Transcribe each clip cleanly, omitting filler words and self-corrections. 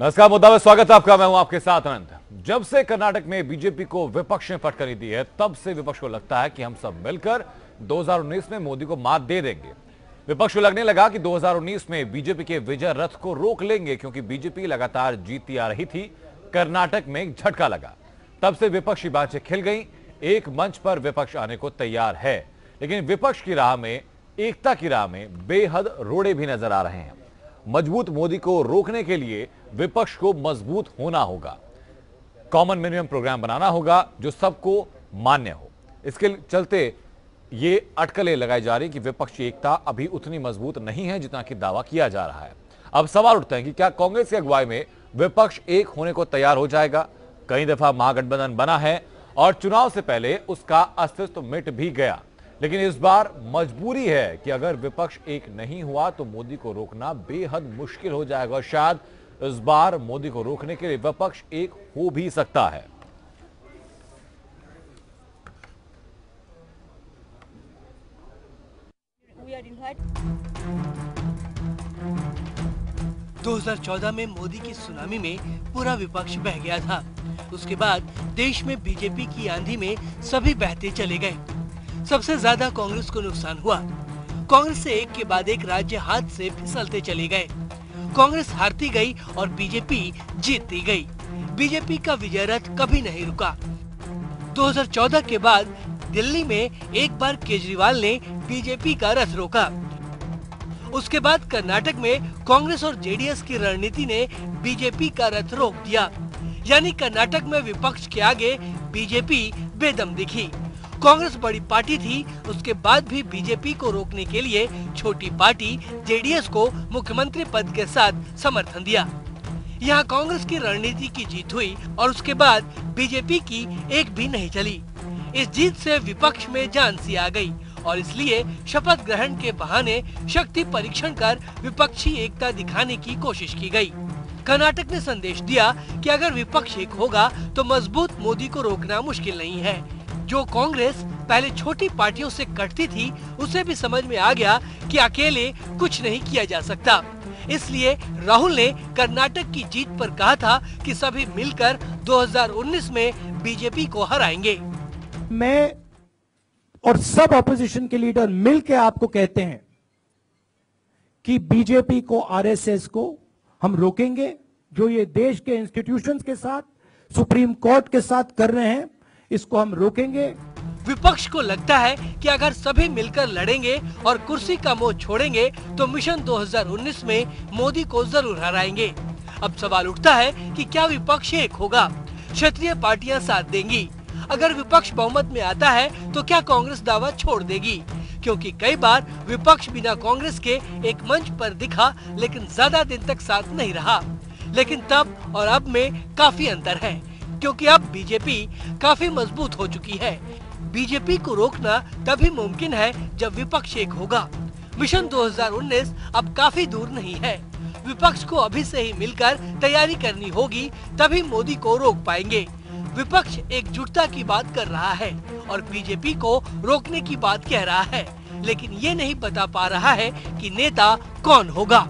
नमस्कार, मुद्दा में स्वागत है आपका। मैं हूं आपके साथ अनंत। जब से कर्नाटक में बीजेपी को विपक्ष ने फटकरी दी है, तब से विपक्ष को लगता है कि हम सब मिलकर 2019 में मोदी को मात दे देंगे। विपक्ष को लगने लगा कि 2019 में बीजेपी के विजय रथ को रोक लेंगे, क्योंकि बीजेपी लगातार जीतती आ रही थी। कर्नाटक में एक झटका लगा, तब से विपक्षी बातें खिल गई। एक मंच पर विपक्ष आने को तैयार है, लेकिन विपक्ष की राह में, एकता की राह में बेहद रोड़े भी नजर आ रहे हैं। मजबूत मोदी को रोकने के लिए विपक्ष को मजबूत होना होगा, कॉमन मिनिमम प्रोग्राम बनाना होगा जो सबको मान्य हो। इसके चलते ये अटकलें लगाई जा रही कि विपक्षी एकता अभी उतनी मजबूत नहीं है जितना कि दावा किया जा रहा है। अब सवाल उठते हैं कि क्या कांग्रेस की अगुवाई में विपक्ष एक होने को तैयार हो जाएगा? कई दफा महागठबंधन बना है और चुनाव से पहले उसका अस्तित्व मिट भी गया, लेकिन इस बार मजबूरी है कि अगर विपक्ष एक नहीं हुआ तो मोदी को रोकना बेहद मुश्किल हो जाएगा। और शायद इस बार मोदी को रोकने के लिए विपक्ष एक हो भी सकता है। – 2014 में मोदी की सुनामी में पूरा विपक्ष बह गया था। उसके बाद देश में बीजेपी की आंधी में सभी बहते चले गए। सबसे ज्यादा कांग्रेस को नुकसान हुआ। कांग्रेस से एक के बाद एक राज्य हाथ से फिसलते चले गए। कांग्रेस हारती गई और बीजेपी जीतती गई। बीजेपी का विजय रथ कभी नहीं रुका। 2014 के बाद दिल्ली में एक बार केजरीवाल ने बीजेपी का रथ रोका। उसके बाद कर्नाटक में कांग्रेस और जेडीएस की रणनीति ने बीजेपी का रथ रोक दिया। यानी कर्नाटक में विपक्ष के आगे बीजेपी बेदम दिखी। कांग्रेस बड़ी पार्टी थी, उसके बाद भी बीजेपी को रोकने के लिए छोटी पार्टी जेडीएस को मुख्यमंत्री पद के साथ समर्थन दिया। यहाँ कांग्रेस की रणनीति की जीत हुई और उसके बाद बीजेपी की एक भी नहीं चली। इस जीत से विपक्ष में जान सी आ गई और इसलिए शपथ ग्रहण के बहाने शक्ति परीक्षण कर विपक्षी एकता दिखाने की कोशिश की गई। कर्नाटक ने संदेश दिया कि अगर विपक्ष एक होगा तो मजबूत मोदी को रोकना मुश्किल नहीं है। जो कांग्रेस पहले छोटी पार्टियों से कटती थी, उसे भी समझ में आ गया कि अकेले कुछ नहीं किया जा सकता। इसलिए राहुल ने कर्नाटक की जीत पर कहा था कि सभी मिलकर 2019 में बीजेपी को हराएंगे। मैं और सब ऑपोजिशन के लीडर मिलकर आपको कहते हैं कि बीजेपी को, आरएसएस को हम रोकेंगे। जो ये देश के इंस्टीट्यूशंस के साथ, सुप्रीम कोर्ट के साथ कर रहे हैं, इसको हम रोकेंगे। विपक्ष को लगता है कि अगर सभी मिलकर लड़ेंगे और कुर्सी का मोह छोड़ेंगे तो मिशन 2019 में मोदी को जरूर हराएंगे। अब सवाल उठता है कि क्या विपक्ष एक होगा? क्षेत्रीय पार्टियां साथ देंगी? अगर विपक्ष बहुमत में आता है तो क्या कांग्रेस दावा छोड़ देगी? क्योंकि कई बार विपक्ष बिना कांग्रेस के एक मंच पर दिखा, लेकिन ज्यादा दिन तक साथ नहीं रहा। लेकिन तब और अब में काफी अंतर है, क्योंकि अब बीजेपी काफी मजबूत हो चुकी है। बीजेपी को रोकना तभी मुमकिन है जब विपक्ष एक होगा। मिशन 2019 अब काफी दूर नहीं है। विपक्ष को अभी से ही मिलकर तैयारी करनी होगी, तभी मोदी को रोक पाएंगे। विपक्ष एकजुटता की बात कर रहा है और बीजेपी को रोकने की बात कह रहा है, लेकिन ये नहीं बता पा रहा है कि नेता कौन होगा।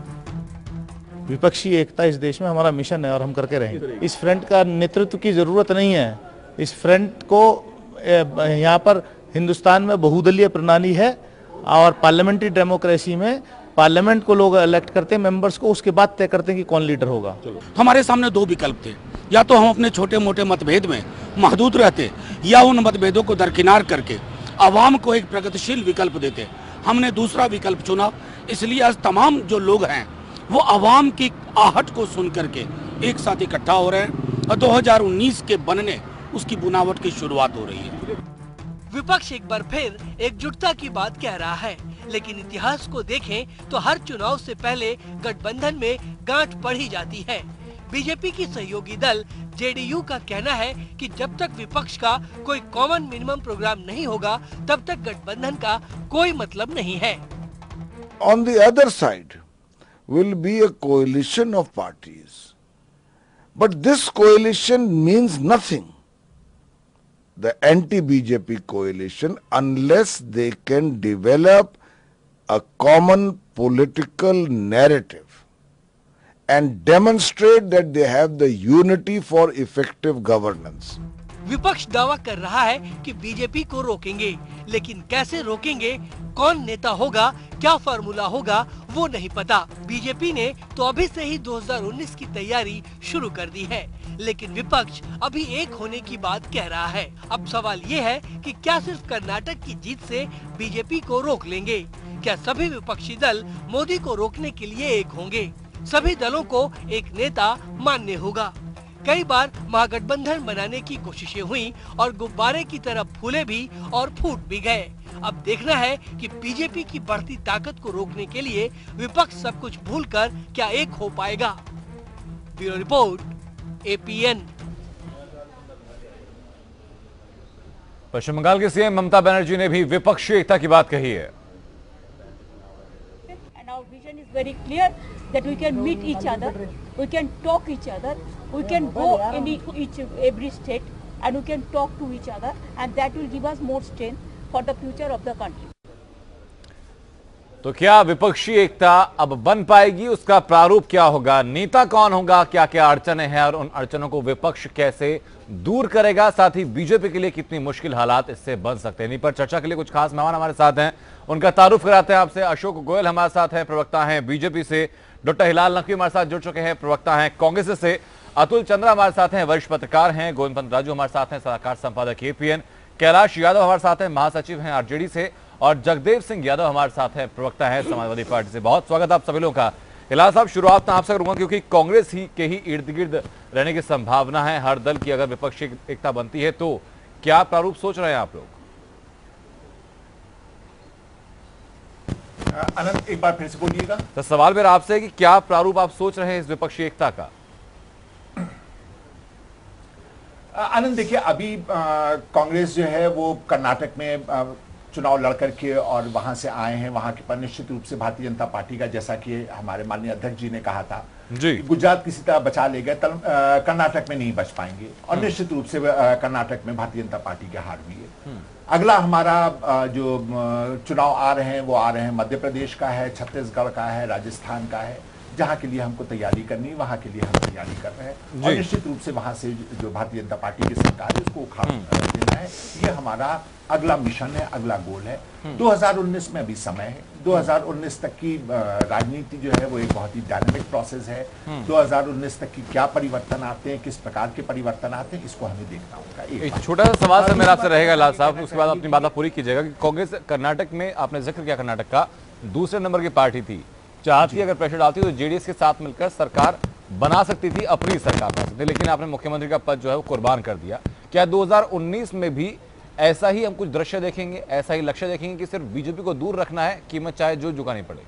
विपक्षी एकता इस देश में हमारा मिशन है और हम करके रहेंगे। इस फ्रंट का नेतृत्व की जरूरत नहीं है। इस फ्रंट को यहाँ पर हिंदुस्तान में बहुदलीय प्रणाली है और पार्लियामेंट्री डेमोक्रेसी में पार्लियामेंट को लोग इलेक्ट करते हैं, मेंबर्स को, उसके बाद तय करते हैं कि कौन लीडर होगा। हमारे सामने दो विकल्प थे, या तो हम अपने छोटे मोटे मतभेद में महदूद रहते या उन मतभेदों को दरकिनार करके आवाम को एक प्रगतिशील विकल्प देते। हमने दूसरा विकल्प चुना। इसलिए आज तमाम जो लोग हैं वो आवाम की आहट को सुन करके एक साथ इकट्ठा हो रहे हैं और 2019 के बनने उसकी बुनावट की शुरुआत हो रही है। विपक्ष एक बार फिर एकजुटता की बात कह रहा है, लेकिन इतिहास को देखें तो हर चुनाव से पहले गठबंधन में गांठ पड़ जाती है। बीजेपी की सहयोगी दल जेडीयू का कहना है कि जब तक विपक्ष का कोई कॉमन मिनिमम प्रोग्राम नहीं होगा, तब तक गठबंधन का कोई मतलब नहीं है। On the other side will be a coalition of parties, but this coalition means nothing, the anti-BJP coalition, unless they can develop a common political narrative and demonstrate that they have the unity for effective governance. विपक्ष दावा कर रहा है कि BJP को रोकेंगे, लेकिन कैसे रोकेंगे, कौन नेता होगा, क्या फार्मूला होगा, वो नहीं पता। बीजेपी ने तो अभी से ही 2019 की तैयारी शुरू कर दी है, लेकिन विपक्ष अभी एक होने की बात कह रहा है। अब सवाल ये है कि क्या सिर्फ कर्नाटक की जीत से बीजेपी को रोक लेंगे? क्या सभी विपक्षी दल मोदी को रोकने के लिए एक होंगे? सभी दलों को एक नेता मान्य होगा। कई बार महागठबंधन बनाने की कोशिशें हुई और गुब्बारे की तरह फूले भी और फूट भी गए। अब देखना है कि बीजेपी की बढ़ती ताकत को रोकने के लिए विपक्ष सब कुछ भूलकर क्या एक हो पाएगा। Bureau report, APN। Paschim Bangal के सीएम ममता बनर्जी ने भी विपक्षी एकता की बात कही है। Our vision is very clear that we can meet each other, we can talk each other, we can go in every state and we can talk to each other, and that will give us more strength for the future of the country. तो क्या विपक्षी एकता अब बन पाएगी? उसका प्रारूप क्या होगा? नेता कौन होगा? क्या क्या अड़चनें हैं और उन अड़चनों को विपक्ष कैसे दूर करेगा? साथ ही बीजेपी के लिए कितनी मुश्किल हालात इससे बन सकते हैं? इन्हीं पर चर्चा के लिए कुछ खास मेहमान हमारे साथ हैं, उनका तारुफ कराते हैं आपसे। अशोक गोयल हमारे साथ हैं, प्रवक्ता हैं बीजेपी से। डॉक्टर हिलाल नकवी हमारे साथ जुड़ चुके हैं, प्रवक्ता हैं कांग्रेस से। अतुल चंद्रा हमारे साथ हैं, वरिष्ठ पत्रकार हैं। गोविंद पंत राजू हमारे साथ हैं, सलाहकार संपादक APN। कैलाश यादव हमारे साथ हैं, महासचिव हैं RJD से। और जगदेव सिंह यादव हमारे साथ हैं, प्रवक्ता हैं समाजवादी पार्टी से। बहुत स्वागत आप सभी लोगों का। हिलाल साहब, शुरुआत मैं आपसे करूंगा क्योंकि कांग्रेस ही के ही इर्द गिर्द रहने की संभावना है। हर दल की अगर विपक्षी एकता बनती है तो क्या प्रारूप सोच रहे हैं आप लोग? आनंद, एक बार फिर से बोलिएगा। तो सवाल मेरा आपसे है कि क्या प्रारूप आप सोच रहे हैं इस विपक्षी एकता का? आनंद, देखिए, अभी कांग्रेस जो है वो कर्नाटक में चुनाव लड़ करके और वहां से आए हैं। वहां के पर निश्चित रूप से भारतीय जनता पार्टी का, जैसा कि हमारे माननीय अध्यक्ष जी ने कहा था जी, गुजरात किसी तरह बचा ले गए, कर्नाटक में नहीं बच पाएंगे और निश्चित रूप से कर्नाटक में भारतीय जनता पार्टी की हार हुई है। अगला हमारा जो चुनाव आ रहे हैं वो आ रहे हैं मध्य प्रदेश का है, छत्तीसगढ़ का है, राजस्थान का है, जहां के लिए हमको तैयारी करनी है, वहां के लिए हम तैयारी कर रहे हैं। और निश्चित रूप से वहां से जो भारतीय जनता पार्टी की सरकार है उसको उखाड़ देना है, ये हमारा अगला मिशन है, अगला गोल है। 2019 में अभी समय है। 2019 तक की राजनीति जो है वो एक बहुत ही डायनामिक प्रोसेस है। 2019 तक की क्या परिवर्तन आते हैं, किस प्रकार के परिवर्तन आते हैं, इसको हमें देखना होगा। एक छोटा सा सवाल सर मेरा आपसे रहेगा लाल साहब, उसके बाद अपनी बात पूरी कीजिएगा कि कांग्रेस कर्नाटक में, आपने जिक्र किया कर्नाटक का, दूसरे नंबर की पार्टी थी, चाहती अगर प्रेशर डालती तो जेडीएस के साथ मिलकर सरकार बना सकती थी, अपनी सरकार बना सकती थी, लेकिन आपने मुख्यमंत्री का पद जो है वो कुर्बान कर दिया। क्या 2019 में भी ऐसा ही हम कुछ दृश्य देखेंगे, ऐसा ही लक्ष्य देखेंगे कि सिर्फ बीजेपी को दूर रखना है, कीमत चाहे जो झुकानी पड़े?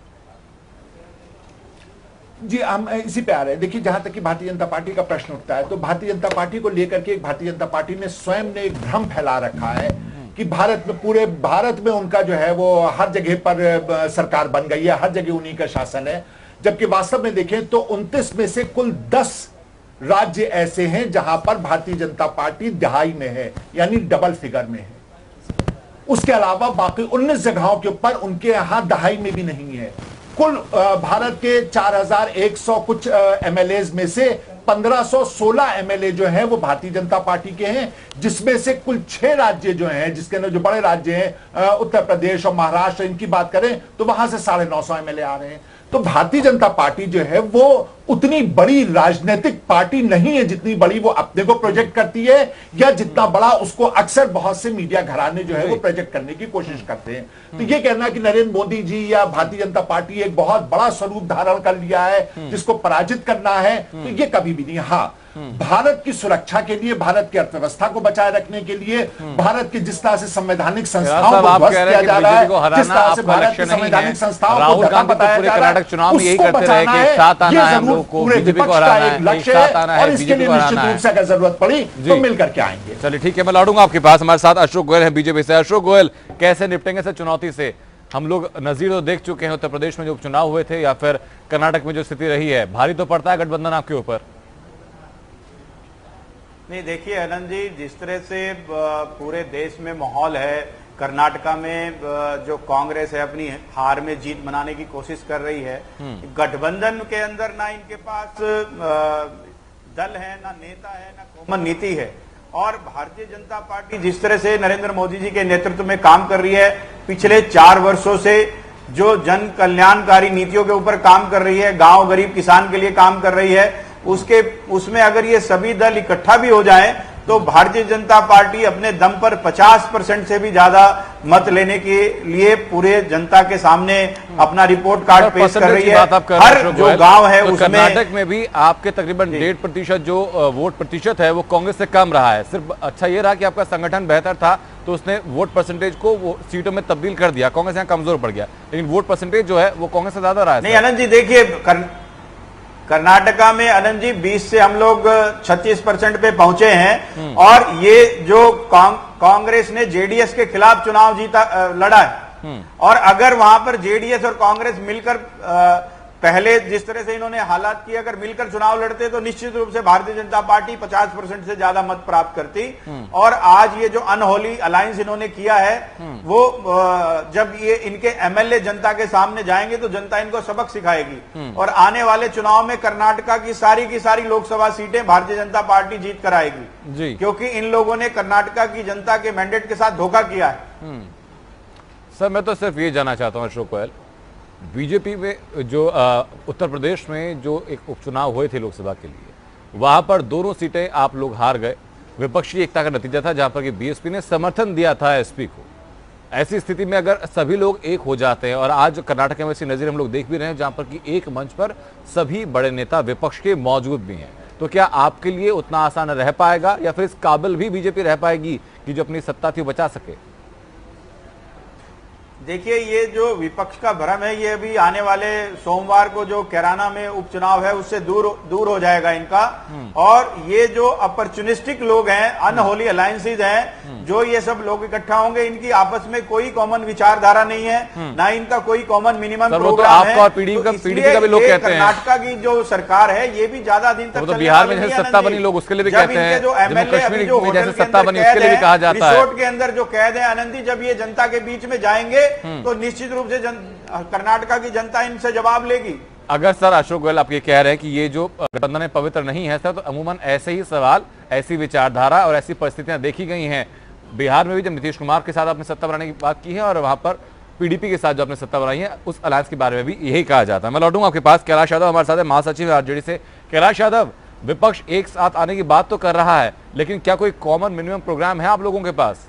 जी, हम इसी पे आ रहे हैं। देखिए, जहां तक कि भारतीय जनता पार्टी का प्रश्न उठता है तो भारतीय जनता पार्टी को लेकर के भारतीय जनता पार्टी ने स्वयं ने एक भ्रम फैला रखा है कि भारत में, पूरे भारत में उनका जो है वो हर जगह पर सरकार बन गई है, हर जगह उन्हीं का शासन है। जबकि वास्तव में देखें तो 29 में से कुल 10 राज्य ऐसे हैं जहां पर भारतीय जनता पार्टी दहाई में है, यानी डबल फिगर में है। उसके अलावा बाकी 19 जगहों के ऊपर उनके यहां दहाई में भी नहीं है। कुल भारत के 4100 कुछ MLAs में से 1516 MLA जो हैं वो भारतीय जनता पार्टी के हैं, जिसमें से कुल 6 राज्य जो हैं, जिसके अंदर जो बड़े राज्य हैं उत्तर प्रदेश और महाराष्ट्र, इनकी बात करें तो वहां से 950 MLA आ रहे हैं। तो भारतीय जनता पार्टी जो है वो उतनी बड़ी राजनीतिक पार्टी नहीं है जितनी बड़ी वो अपने को प्रोजेक्ट करती है, या जितना बड़ा उसको अक्सर बहुत से मीडिया घराने जो है वो प्रोजेक्ट करने की कोशिश करते हैं। तो ये कहना कि नरेंद्र मोदी जी या भारतीय जनता पार्टी एक बहुत बड़ा स्वरूप धारण कर लिया है जिसको पराजित करना है, तो ये कभी भी नहीं। हाँ, भारत की सुरक्षा के लिए, भारत की अर्थव्यवस्था को बचाए रखने के लिए, भारत के जिस तरह से संवैधानिक संस्थाओं को ध्वस्त किया जा रहा है, जिस तरह से भारत की संवैधानिक संस्थाओं को धक्का बताया जा रहा है, उसको बचाना है, ये जरूर पूरे विपक्ष का एक लक्ष्य है और इसके लिए निश्चित रूप से अगर जरूरत पड़ी तो मिलकर के आएंगे। चलिए ठीक है, मैं लौटूंगा आपके पास। हमारे साथ अशोक गोयल है बीजेपी से। अशोक गोयल, कैसे निपटेंगे इस चुनौती से? हम लोग नजीर तो देख चुके हैं उत्तर प्रदेश में जो उपचुनाव हुए थे, या फिर कर्नाटक में जो स्थिति रही है, भारी तो पड़ता है गठबंधन आपके ऊपर? नहीं, देखिए आनंद जी, जिस तरह से पूरे देश में माहौल है कर्नाटका में जो कांग्रेस है अपनी हार में जीत मनाने की कोशिश कर रही है। गठबंधन के अंदर ना इनके पास दल है, ना नेता है, ना कॉमन नीति है। और भारतीय जनता पार्टी जिस तरह से नरेंद्र मोदी जी के नेतृत्व में काम कर रही है, पिछले 4 वर्षों से जो जन कल्याणकारी नीतियों के ऊपर काम कर रही है, गांव गरीब किसान के लिए काम कर रही है, उसमें अगर ये सभी दल इकट्ठा भी हो जाएं तो भारतीय जनता पार्टी अपने दम पर 50% से भी ज्यादा मत लेने के लिए पूरे जनता के सामने अपना रिपोर्ट कार्ड पेश कर रही है। हर जो गांव है उसमें कर्नाटक में भी आपके तकरीबन 1.5% जो वोट प्रतिशत है वो कांग्रेस से कम रहा है। सिर्फ अच्छा ये रहा कि आपका संगठन बेहतर था तो उसने वोट परसेंटेज को वो सीटों में तब्दील कर दिया, कांग्रेस यहाँ कमजोर पड़ गया, लेकिन वोट परसेंटेज जो है वो कांग्रेस से ज्यादा रहा है। नहीं आनंद जी, देखिए कर्नाटका में आनंद जी 20 से हम लोग 36% पे पहुंचे हैं और ये जो कांग्रेस ने जेडीएस के खिलाफ चुनाव लड़ा है। और अगर वहां पर जेडीएस और कांग्रेस मिलकर पहले जिस तरह से इन्होंने हालात किए, अगर मिलकर चुनाव लड़ते तो निश्चित रूप से भारतीय जनता पार्टी 50% से ज्यादा मत प्राप्त करती। और आज ये जो अनहोली अलायंस इन्होंने किया है वो जब ये इनके एमएलए जनता के सामने जाएंगे तो जनता इनको सबक सिखाएगी। और आने वाले चुनाव में कर्नाटका की सारी लोकसभा सीटें भारतीय जनता पार्टी जीत कर आएगी, क्योंकि इन लोगों ने कर्नाटका की जनता के मैंडेट के साथ धोखा किया है। सर मैं तो सिर्फ ये जानना चाहता हूं अशोक गोयल, बीजेपी में जो उत्तर प्रदेश में जो एक उपचुनाव हुए थे लोकसभा के लिए, वहां पर दोनों सीटें आप लोग हार गए, विपक्षी एकता का नतीजा था जहां पर कि बीएसपी ने समर्थन दिया था एसपी को। ऐसी स्थिति में अगर सभी लोग एक हो जाते हैं, और आज कर्नाटक में ऐसी नजीर हम लोग देख भी रहे हैं जहां पर कि एक मंच पर सभी बड़े नेता विपक्ष के मौजूद भी हैं, तो क्या आपके लिए उतना आसान रह पाएगा या फिर इस काबिल भी बीजेपी रह पाएगी कि जो अपनी सत्ता थी बचा सके? देखिए, ये जो विपक्ष का भ्रम है ये अभी आने वाले सोमवार को जो कैराना में उपचुनाव है उससे दूर हो जाएगा इनका। और ये जो अपॉर्चुनिस्टिक लोग हैं, अनहोली अलायंसेज हैं, जो ये सब लोग इकट्ठा होंगे, इनकी आपस में कोई कॉमन विचारधारा नहीं है, ना इनका कोई कॉमन मिनिमम प्रोग्राम है। पीडीपी का भी लोग कहते हैं कर्नाटका की जो सरकार है ये भी ज्यादा दिन तक तो बिहार में जैसे सत्ता बनी लोग उसके लिए भी कहते हैं, जो एमएलए जो जैसे सत्ता बनी उसके लिए भी कहा जाता है, रिसोर्ट के अंदर जो कैद है आनंदी, जब ये जनता के बीच में जाएंगे तो निश्चित रूप से कर्नाटका की जनता इनसे जवाब लेगी। अगर सर अशोक गोयल आप ये कह रहे हैं कि ये जो गठबंधन है पवित्र नहीं है सर, तो अमूमन ऐसे ही सवाल, ऐसी विचारधारा और ऐसी परिस्थितियां देखी गई हैं बिहार में भी, जब नीतीश कुमार के साथ आपने सत्ता बनाने की बात की है और वहां पर पीडीपी के साथ जो आपने सत्ता बनाई है उस अलायंस के बारे में भी यही कहा जाता है। मैं लौटूंगा आपके पास। कैलाश यादव हमारे साथ है, महासचिव आरजेडी से। कैलाश यादव, विपक्ष एक साथ आने की बात तो कर रहा है, लेकिन क्या कोई कॉमन मिनिमम प्रोग्राम है आप लोगों के पास?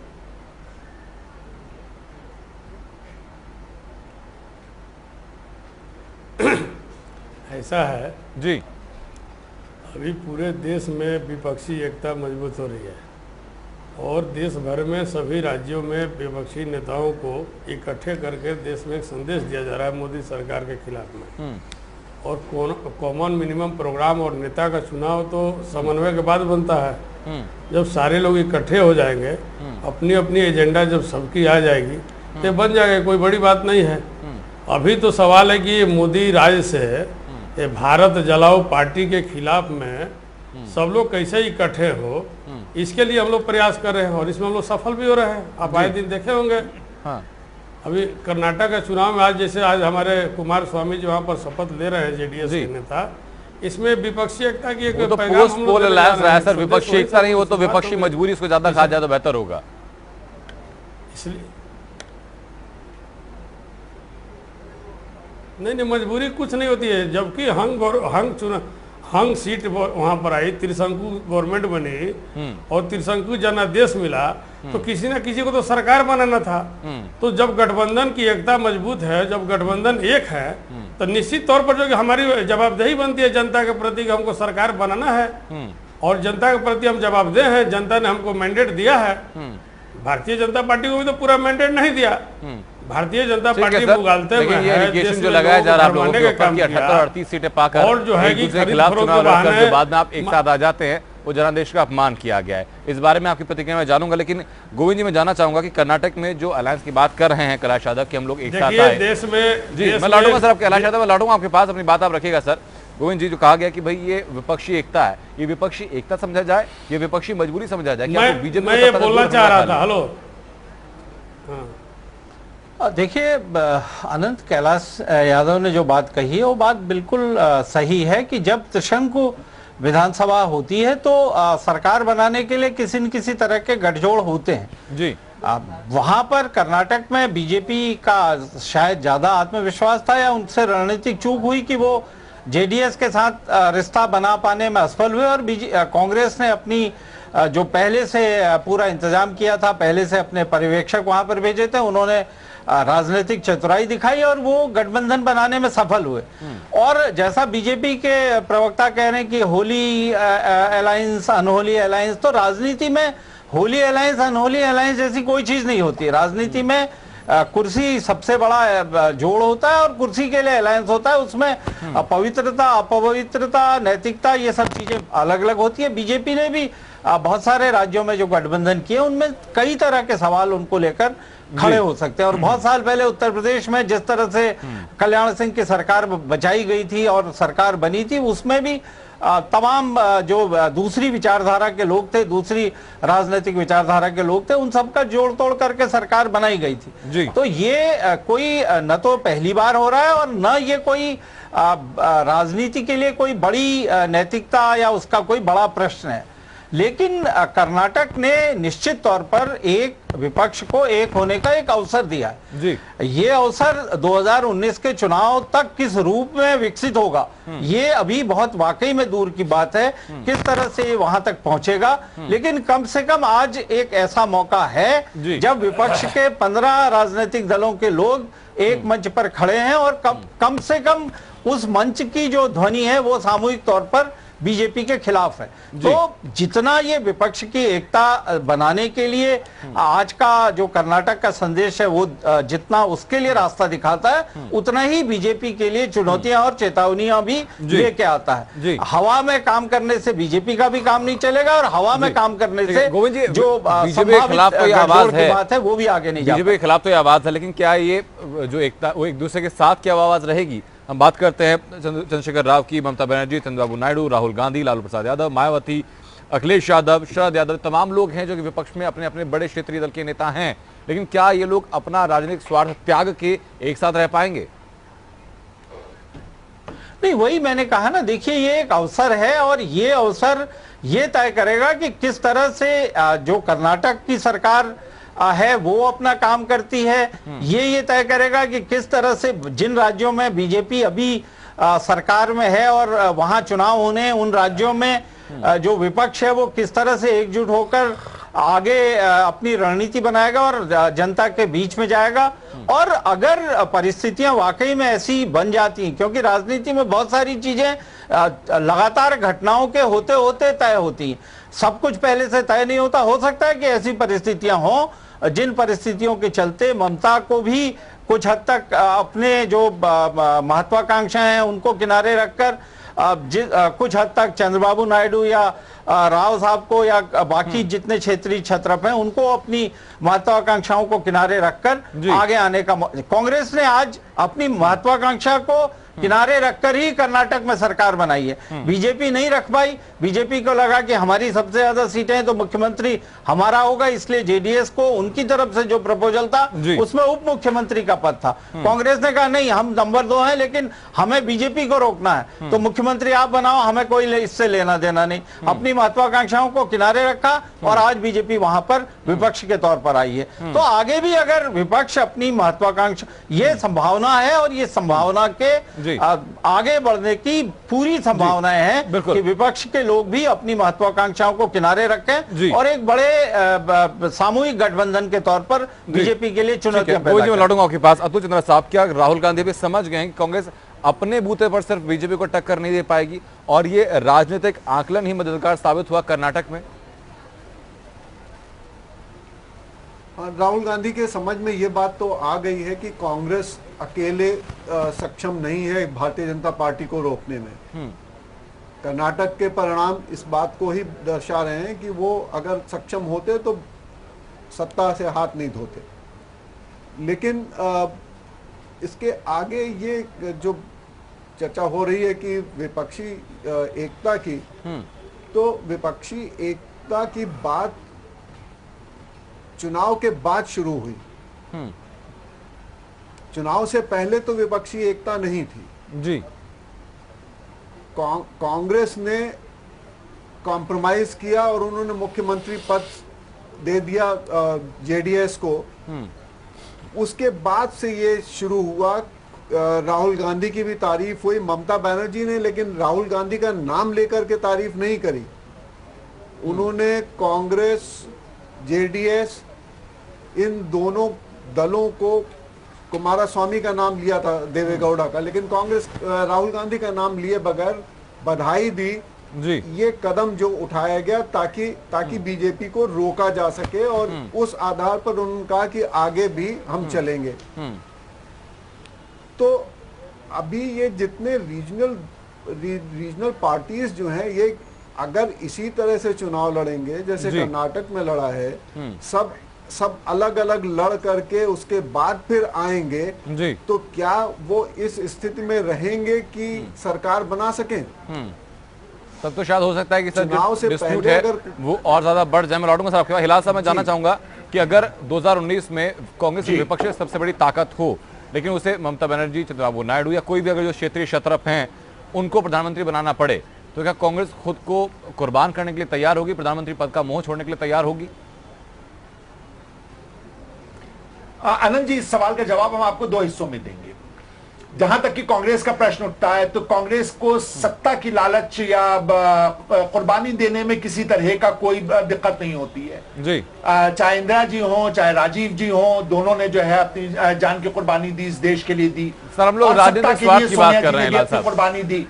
ऐसा है जी, अभी पूरे देश में विपक्षी एकता मजबूत हो रही है और देश भर में सभी राज्यों में विपक्षी नेताओं को इकट्ठे करके देश में एक संदेश दिया जा रहा है मोदी सरकार के खिलाफ में। और कॉमन मिनिमम प्रोग्राम और नेता का चुनाव तो समन्वय के बाद बनता है। जब सारे लोग इकट्ठे हो जाएंगे, अपनी अपनी एजेंडा जब सबकी आ जाएगी तो बन जाएगा, कोई बड़ी बात नहीं है। अभी तो सवाल है कि ये मोदी राज से ये भारत जलाओ पार्टी के खिलाफ में सब लोग कैसे इकट्ठे हो, इसके लिए हम लोग प्रयास कर रहे हैं और इसमें हम लोग सफल भी हो रहे हैं। आप आए दिन देखे होंगे। हाँ। अभी कर्नाटक के चुनाव में आज जैसे आज हमारे कुमार स्वामी जी वहाँ पर शपथ ले रहे हैं जेडीएस के नेता, इसमें विपक्षी एकता की एक तो पोस्ट पोल अलायंस रहा है सर, विपक्षी एकता नहीं, वो तो विपक्षी मजबूरी, इसको ज्यादा कहा जाए तो बेहतर होगा। इसलिए नहीं, मजबूरी कुछ नहीं होती है। जबकि हंग सीट वहां पर आई, त्रिशंकु गवर्नमेंट बनी और त्रिशंकु जनादेश मिला, तो किसी ना किसी को तो सरकार बनाना था। तो जब गठबंधन की एकता मजबूत है, जब गठबंधन एक है, तो निश्चित तौर पर जो कि हमारी जवाबदेही बनती है जनता के प्रति, हमको सरकार बनाना है और जनता के प्रति हम जवाबदेह हैं। जनता ने हमको मैंडेट दिया है। भारतीय जनता पार्टी को भी तो पूरा मैंडेट नहीं दिया। भारतीय जनता पार्टी मुगालते में है, जो लगाया जा रहा है आप लोगों के ऊपर कि 78-38 सीटें पाकर और जो है कि खिलाफ चुनाव लड़कर जो बाद में आप एक साथ आ जाते हैं, वो जनादेश का अपमान किया गया है। इस बारे में आपकी प्रतिक्रिया मैं जानूंगा, लेकिन गोविंद जी मैं जानना चाहूंगा कि कर्नाटक में जो अलायंस की बात कर रहे हैं कैलाश यादव की, हम लोग एक साथ आए देश में, जी मैं लौटूंगा सर, आप कैलाश यादव मैं लौटूंगा आपके पास, अपनी बात आप रखिएगा सर। गोविंद जी, जो कहा गया कि भाई ये विपक्षी एकता है, ये विपक्षी एकता समझा जाए, ये विपक्षी मजबूरी समझा जाए? मैं ये बोलना चाह रहा था। हेलो, हाँ। देखिए, अनंत कैलाश यादव ने जो बात कही है वो बात बिल्कुल सही है कि जब त्रिशंकु विधानसभा होती है तो सरकार बनाने के लिए किसी न किसी तरह के गठजोड़ होते हैं जी। वहां पर कर्नाटक में बीजेपी का शायद ज्यादा आत्मविश्वास था या उनसे रणनीतिक चूक हुई कि वो जेडीएस के साथ रिश्ता बना पाने में असफल हुए और कांग्रेस ने अपनी जो पहले से पूरा इंतजाम किया था, पहले से अपने पर्यवेक्षक वहां पर भेजे थे, उन्होंने राजनीतिक चतुराई दिखाई और वो गठबंधन बनाने में सफल हुए। और जैसा बीजेपी के प्रवक्ता कह रहे हैं कि होली अलायंस, अनहोली अलायंस, तो राजनीति में होली अलायंस, अनहोली अलायंस जैसी कोई चीज नहीं होती। राजनीति में कुर्सी सबसे बड़ा जोड़ होता है और कुर्सी के लिए अलायंस होता है, उसमें पवित्रता, अपवित्रता, नैतिकता, ये सब चीजें अलग अलग होती है। बीजेपी ने भी बहुत सारे राज्यों में जो गठबंधन किए उनमें कई तरह के सवाल उनको लेकर खड़े हो सकते हैं। और बहुत साल पहले उत्तर प्रदेश में जिस तरह से कल्याण सिंह की सरकार बचाई गई थी और सरकार बनी थी, उसमें भी तमाम जो दूसरी विचारधारा के लोग थे, दूसरी राजनीतिक विचारधारा के लोग थे, उन सबका जोड़ तोड़ करके सरकार बनाई गई थी। तो ये कोई न तो पहली बार हो रहा है और न ये कोई राजनीति के लिए कोई बड़ी नैतिकता या उसका कोई बड़ा प्रश्न है। लेकिन कर्नाटक ने निश्चित तौर पर एक विपक्ष को एक होने का एक अवसर दिया है जी। ये अवसर 2019 के चुनाव तक किस रूप में विकसित होगा, ये अभी बहुत वाकई में दूर की बात है, किस तरह से ये वहां तक पहुंचेगा। लेकिन कम से कम आज एक ऐसा मौका है जब विपक्ष के 15 राजनीतिक दलों के लोग एक मंच पर खड़े हैं और कम से कम उस मंच की जो ध्वनि है वो सामूहिक तौर पर बीजेपी के खिलाफ है। तो जितना ये विपक्ष की एकता बनाने के लिए आज का जो कर्नाटक का संदेश है वो जितना उसके लिए रास्ता दिखाता है, उतना ही बीजेपी के लिए चुनौतियां और चेतावनियां भी लेके आता है। हवा में काम करने से बीजेपी का भी काम नहीं चलेगा और हवा में काम करने से जो बीजेपी के खिलाफ तो आवाज है, बात है वो भी आगे नहीं जाएगी। बीजेपी के खिलाफ तो आवाज है, लेकिन क्या ये जो एकता वो एक दूसरे के साथ क्या आवाज रहेगी? हम बात करते हैं चंद्रशेखर राव की, ममता बनर्जी, चंद्रबाबू नायडू, राहुल गांधी, लालू प्रसाद यादव, मायावती, अखिलेश यादव, शरद यादव, तमाम लोग हैं जो कि विपक्ष में अपने अपने बड़े क्षेत्रीय दल के नेता हैं। लेकिन क्या ये लोग अपना राजनीतिक स्वार्थ त्याग के एक साथ रह पाएंगे? नहीं, वही मैंने कहा ना, देखिए ये एक अवसर है और ये अवसर ये तय करेगा कि किस तरह से जो कर्नाटक की सरकार है वो अपना काम करती है। ये तय करेगा कि किस तरह से जिन राज्यों में बीजेपी अभी सरकार में है और वहां चुनाव होने, उन राज्यों में जो विपक्ष है वो किस तरह से एकजुट होकर आगे अपनी रणनीति बनाएगा और जनता के बीच में जाएगा। और अगर परिस्थितियां वाकई में ऐसी बन जाती हैं, क्योंकि राजनीति में बहुत सारी चीजें लगातार घटनाओं के होते होते तय होती हैं, सब कुछ पहले से तय नहीं होता। हो सकता है कि ऐसी परिस्थितियां हों जिन परिस्थितियों के चलते ममता को भी कुछ हद तक अपने जो महत्वाकांक्षाएं हैं उनको किनारे रखकर कुछ हद तक चंद्रबाबू नायडू या राव साहब को या बाकी जितने क्षेत्रीय छत्रप हैं उनको अपनी महत्वाकांक्षाओं को किनारे रखकर आगे आने का, कांग्रेस ने आज अपनी महत्वाकांक्षा को किनारे रखकर ही कर्नाटक में सरकार बनाई है। बीजेपी नहीं रख पाई। बीजेपी को लगा कि हमारी सबसे ज्यादा सीटें हैं तो मुख्यमंत्री हमारा होगा, इसलिए जेडीएस को उनकी तरफ से जो प्रपोजल था उसमें उप मुख्यमंत्री का पद था। कांग्रेस ने कहा नहीं, हम नंबर 2 हैं लेकिन हमें बीजेपी को रोकना है, तो मुख्यमंत्री आप बनाओ, हमें कोई इससे लेना देना नहीं। अपनी महत्वाकांक्षाओं को किनारे रखा और आज बीजेपी वहां पर विपक्ष के तौर पर आई है। तो आगे भी अगर विपक्ष अपनी महत्वाकांक्षा, ये संभावना है और ये संभावना के आगे बढ़ने की पूरी संभावनाएं हैं कि विपक्ष के लोग भी अपनी महत्वाकांक्षाओं को किनारे रखें और एक बड़े सामूहिक गठबंधन के तौर पर बीजेपी के लिए चुनौतियां पैदा करें। लौटूंगा आपके पास। अतुल चंद्रा साहब, क्या राहुल गांधी भी समझ गए कि कांग्रेस अपने बूते पर सिर्फ बीजेपी को टक्कर नहीं दे पाएगी और ये राजनीतिक आकलन ही मददगार साबित हुआ कर्नाटक में? राहुल गांधी के समझ में ये बात तो आ गई है कि कांग्रेस अकेले सक्षम नहीं है भारतीय जनता पार्टी को रोकने में। कर्नाटक के परिणाम इस बात को ही दर्शा रहे हैं कि वो अगर सक्षम होते तो सत्ता से हाथ नहीं धोते। लेकिन इसके आगे ये जो चर्चा हो रही है कि विपक्षी एकता की, तो विपक्षी एकता की बात चुनाव के बाद शुरू हुई चुनाव से पहले तो विपक्षी एकता नहीं थी जी। कांग्रेस ने कॉम्प्रोमाइज किया और उन्होंने मुख्यमंत्री पद दे दिया जेडीएस को। उसके बाद से ये शुरू हुआ। राहुल गांधी की भी तारीफ हुई, ममता बनर्जी ने लेकिन राहुल गांधी का नाम लेकर के तारीफ नहीं करी। उन्होंने कांग्रेस, जेडीएस, इन दोनों दलों को, कुमारस्वामी का नाम लिया था देवेगौड़ा का, लेकिन कांग्रेस राहुल गांधी का नाम लिए बगैर बधाई दी जी। ये कदम जो उठाया गया ताकि बीजेपी को रोका जा सके और उस आधार पर उन्होंने कहा कि आगे भी हम चलेंगे। तो अभी ये जितने रीजनल पार्टीज जो हैं, ये अगर इसी तरह से चुनाव लड़ेंगे जैसे कर्नाटक में लड़ा है, सब अलग अलग लड़ करके उसके बाद फिर आएंगे जी। तो क्या वो इस स्थिति में रहेंगे कि सरकार बना सकें? तब तो शायद हो सकता है कि सर चुनाव से डिस्प्यूट पहले है अगर वो और ज्यादा बढ़ जाए। मैं लौटूंगा सर आपके पास। हिलाल साहब, मैं जानना चाहूंगा कि अगर 2019 में कांग्रेस की विपक्ष सबसे बड़ी ताकत हो, लेकिन उसे ममता बनर्जी, चंद्रबाबू नायडू या कोई भी अगर जो क्षेत्रीय शतरफ हैं उनको प्रधानमंत्री बनाना पड़े, तो क्या कांग्रेस खुद को कुर्बान करने के लिए तैयार होगी, प्रधानमंत्री पद का मोह छोड़ने के लिए तैयार होगी? आनंद जी, इस सवाल का जवाब हम आपको दो हिस्सों में देंगे। जहां तक कि कांग्रेस का प्रश्न उठता है, तो कांग्रेस को सत्ता की लालच या कुर्बानी देने में किसी तरह का कोई दिक्कत नहीं होती है जी। चाहे इंदिरा जी हो, चाहे राजीव जी हो, दोनों ने जो है अपनी जान की कुर्बानी दी, इस देश के लिए दी। सर, हम लोग राजनीतिक स्वार्थ की बात कर रहे हैं। अपनी कुर्बानी दी।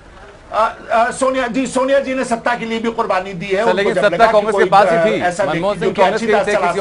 सोनिया जी ने सत्ता के लिए भी कुर्बानी दी है। लेकिन सत्ता कांग्रेस के पास ही थी। मनमोहन सिंह कांग्रेस के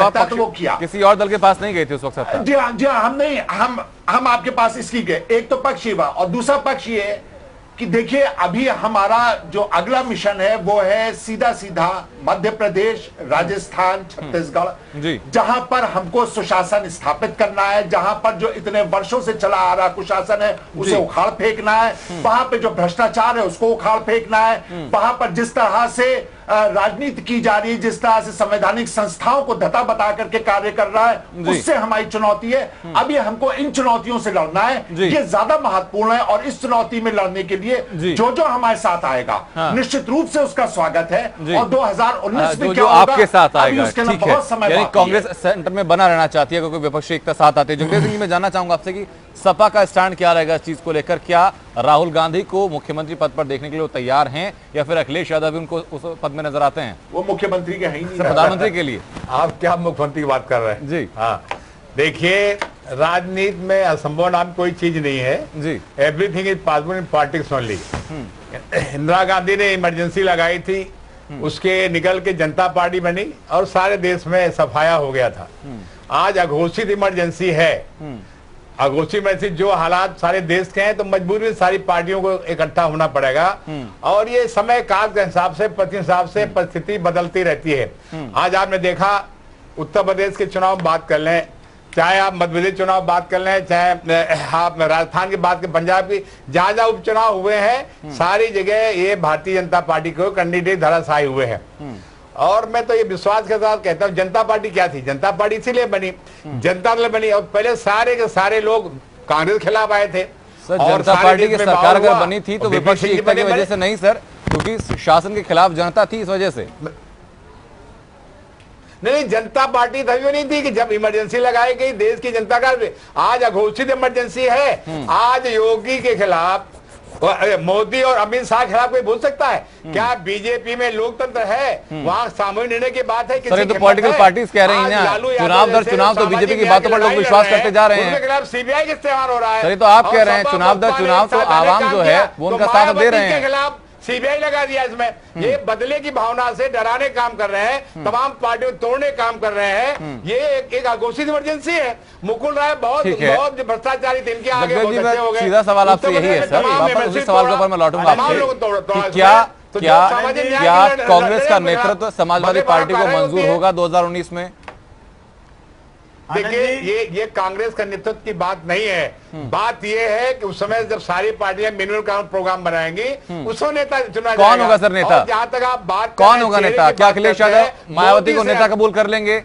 किसी और दल के पास नहीं गई थी उस वक्त सत्ता। जी हाँ, हम आपके पास इसलिए गए। एक तो पक्ष ये और दूसरा पक्ष ये कि देखिए, अभी हमारा जो अगला मिशन है वो है सीधा मध्य प्रदेश, राजस्थान, छत्तीसगढ़, जहां पर हमको सुशासन स्थापित करना है, जहां पर जो इतने वर्षों से चला आ रहा कुशासन है उसे उखाड़ फेंकना है, वहां पे जो भ्रष्टाचार है उसको उखाड़ फेंकना है, वहां पर जिस तरह से राजनीति की जा रही है, जिस तरह से संवैधानिक संस्थाओं को धता बता करके कार्य कर रहा है, उससे हमारी चुनौती है। अभी हमको इन चुनौतियों से लड़ना है, ये ज्यादा महत्वपूर्ण है। और इस चुनौती में लड़ने के लिए जो हमारे साथ आएगा, निश्चित रूप से उसका स्वागत है। और 2019 में जो आपके साथ आएगा, ठीक है, यानी कांग्रेस सेंटर में बना रहना चाहती है क्योंकि विपक्षी एकता साथ आती है। जगदेव सिंह जी, मैं जानना चाहूंगा आपसे कि सपा का स्टैंड क्या रहेगा इस चीज को लेकर? क्या राहुल गांधी को मुख्यमंत्री पद पर देखने के लिए वो तैयार हैं, या फिर अखिलेश यादव भी उनको उस पद में नजर आते हैं? वो मुख्यमंत्री के हैं ही नहीं, प्रधानमंत्री के लिए। आप क्या मुख्यमंत्री की बात कर रहे हैं? जी हाँ, देखिए, राजनीति में असंभव नाम कोई चीज नहीं है जी। Everything is possible in politics only. Indira Gandhi ने इमरजेंसी लगाई थी, उसके निकल के जनता पार्टी बनी और सारे देश में सफाया हो गया था। आज अघोषित इमरजेंसी है। अघोषित इमरजेंसी जो हालात सारे देश के हैं, तो मजबूरी में सारी पार्टियों को इकट्ठा होना पड़ेगा। और ये समय काल के हिसाब से परिस्थिति बदलती रहती है। आज आपने देखा, उत्तर प्रदेश के चुनाव बात कर लें, चाहे आप मध्य प्रदेश चुनाव बात कर लें, चाहे आप राजस्थान की बात करें, पंजाब की, जहां जहां उपचुनाव हुए हैं सारी जगह ये भारतीय जनता पार्टी को कैंडिडेट धराशायी हुए हैं। और मैं तो ये विश्वास के साथ कहता हूँ, जनता पार्टी क्या थी? जनता पार्टी इसीलिए बनी, जनता दल बनी। और पहले सारे के सारे लोग कांग्रेस के खिलाफ आए थे। सर, जनता पार्टी की सरकार अगर बनी थी तो विपक्षी एकता की वजह से नहीं सर, क्योंकि शासन के खिलाफ जनता थी, इस वजह से। नहीं, जनता पार्टी तभी नहीं थी कि जब इमरजेंसी लगाई गई देश की जनता का। आज अघोषित इमरजेंसी है। आज योगी के खिलाफ, मोदी और अमित शाह के खिलाफ कोई बोल सकता है? क्या बीजेपी में लोकतंत्र है? वहाँ सामूहिक निर्णय की बात है? सर, तो पॉलिटिकल पार्टीज कह रही हैं ना, चुनाव दर चुनाव तो बीजेपी की बातों पर लोग विश्वास करते जा रहे हैं। उनके खिलाफ सीबीआई का इस्तेमाल हो रहा है। सर, तो आप कह रहे हैं चुनाव दर चुनाव तो आवाम जो है वो उनका साथ दे रहे हैं। सीबीआई लगा दिया इसमें। ये बदले की भावना से डराने काम कर रहे हैं, तमाम पार्टियों तोड़ने काम कर रहे हैं। ये एक अघोषित इमरजेंसी है। मुकुल राय बहुत भ्रष्टाचारी थे, इनके आगे हो गए। सीधा सवाल आपसे यही है सर, वापस उसी सवाल के ऊपर मैं लौटूंगा आपसे। क्या कांग्रेस का नेतृत्व समाजवादी पार्टी को मंजूर होगा 2019 में? देखिए, ये कांग्रेस का नेतृत्व की बात नहीं है। बात ये है कि उस समय जब सारी पार्टियां मिनिमम प्रोग्राम बनाएंगी, उसमें नेता चुना कौन होगा सर नेता? जहां तक आप बात कौन होगा नेता? क्या अखिलेश यादव मायावती को नेता कबूल कर लेंगे?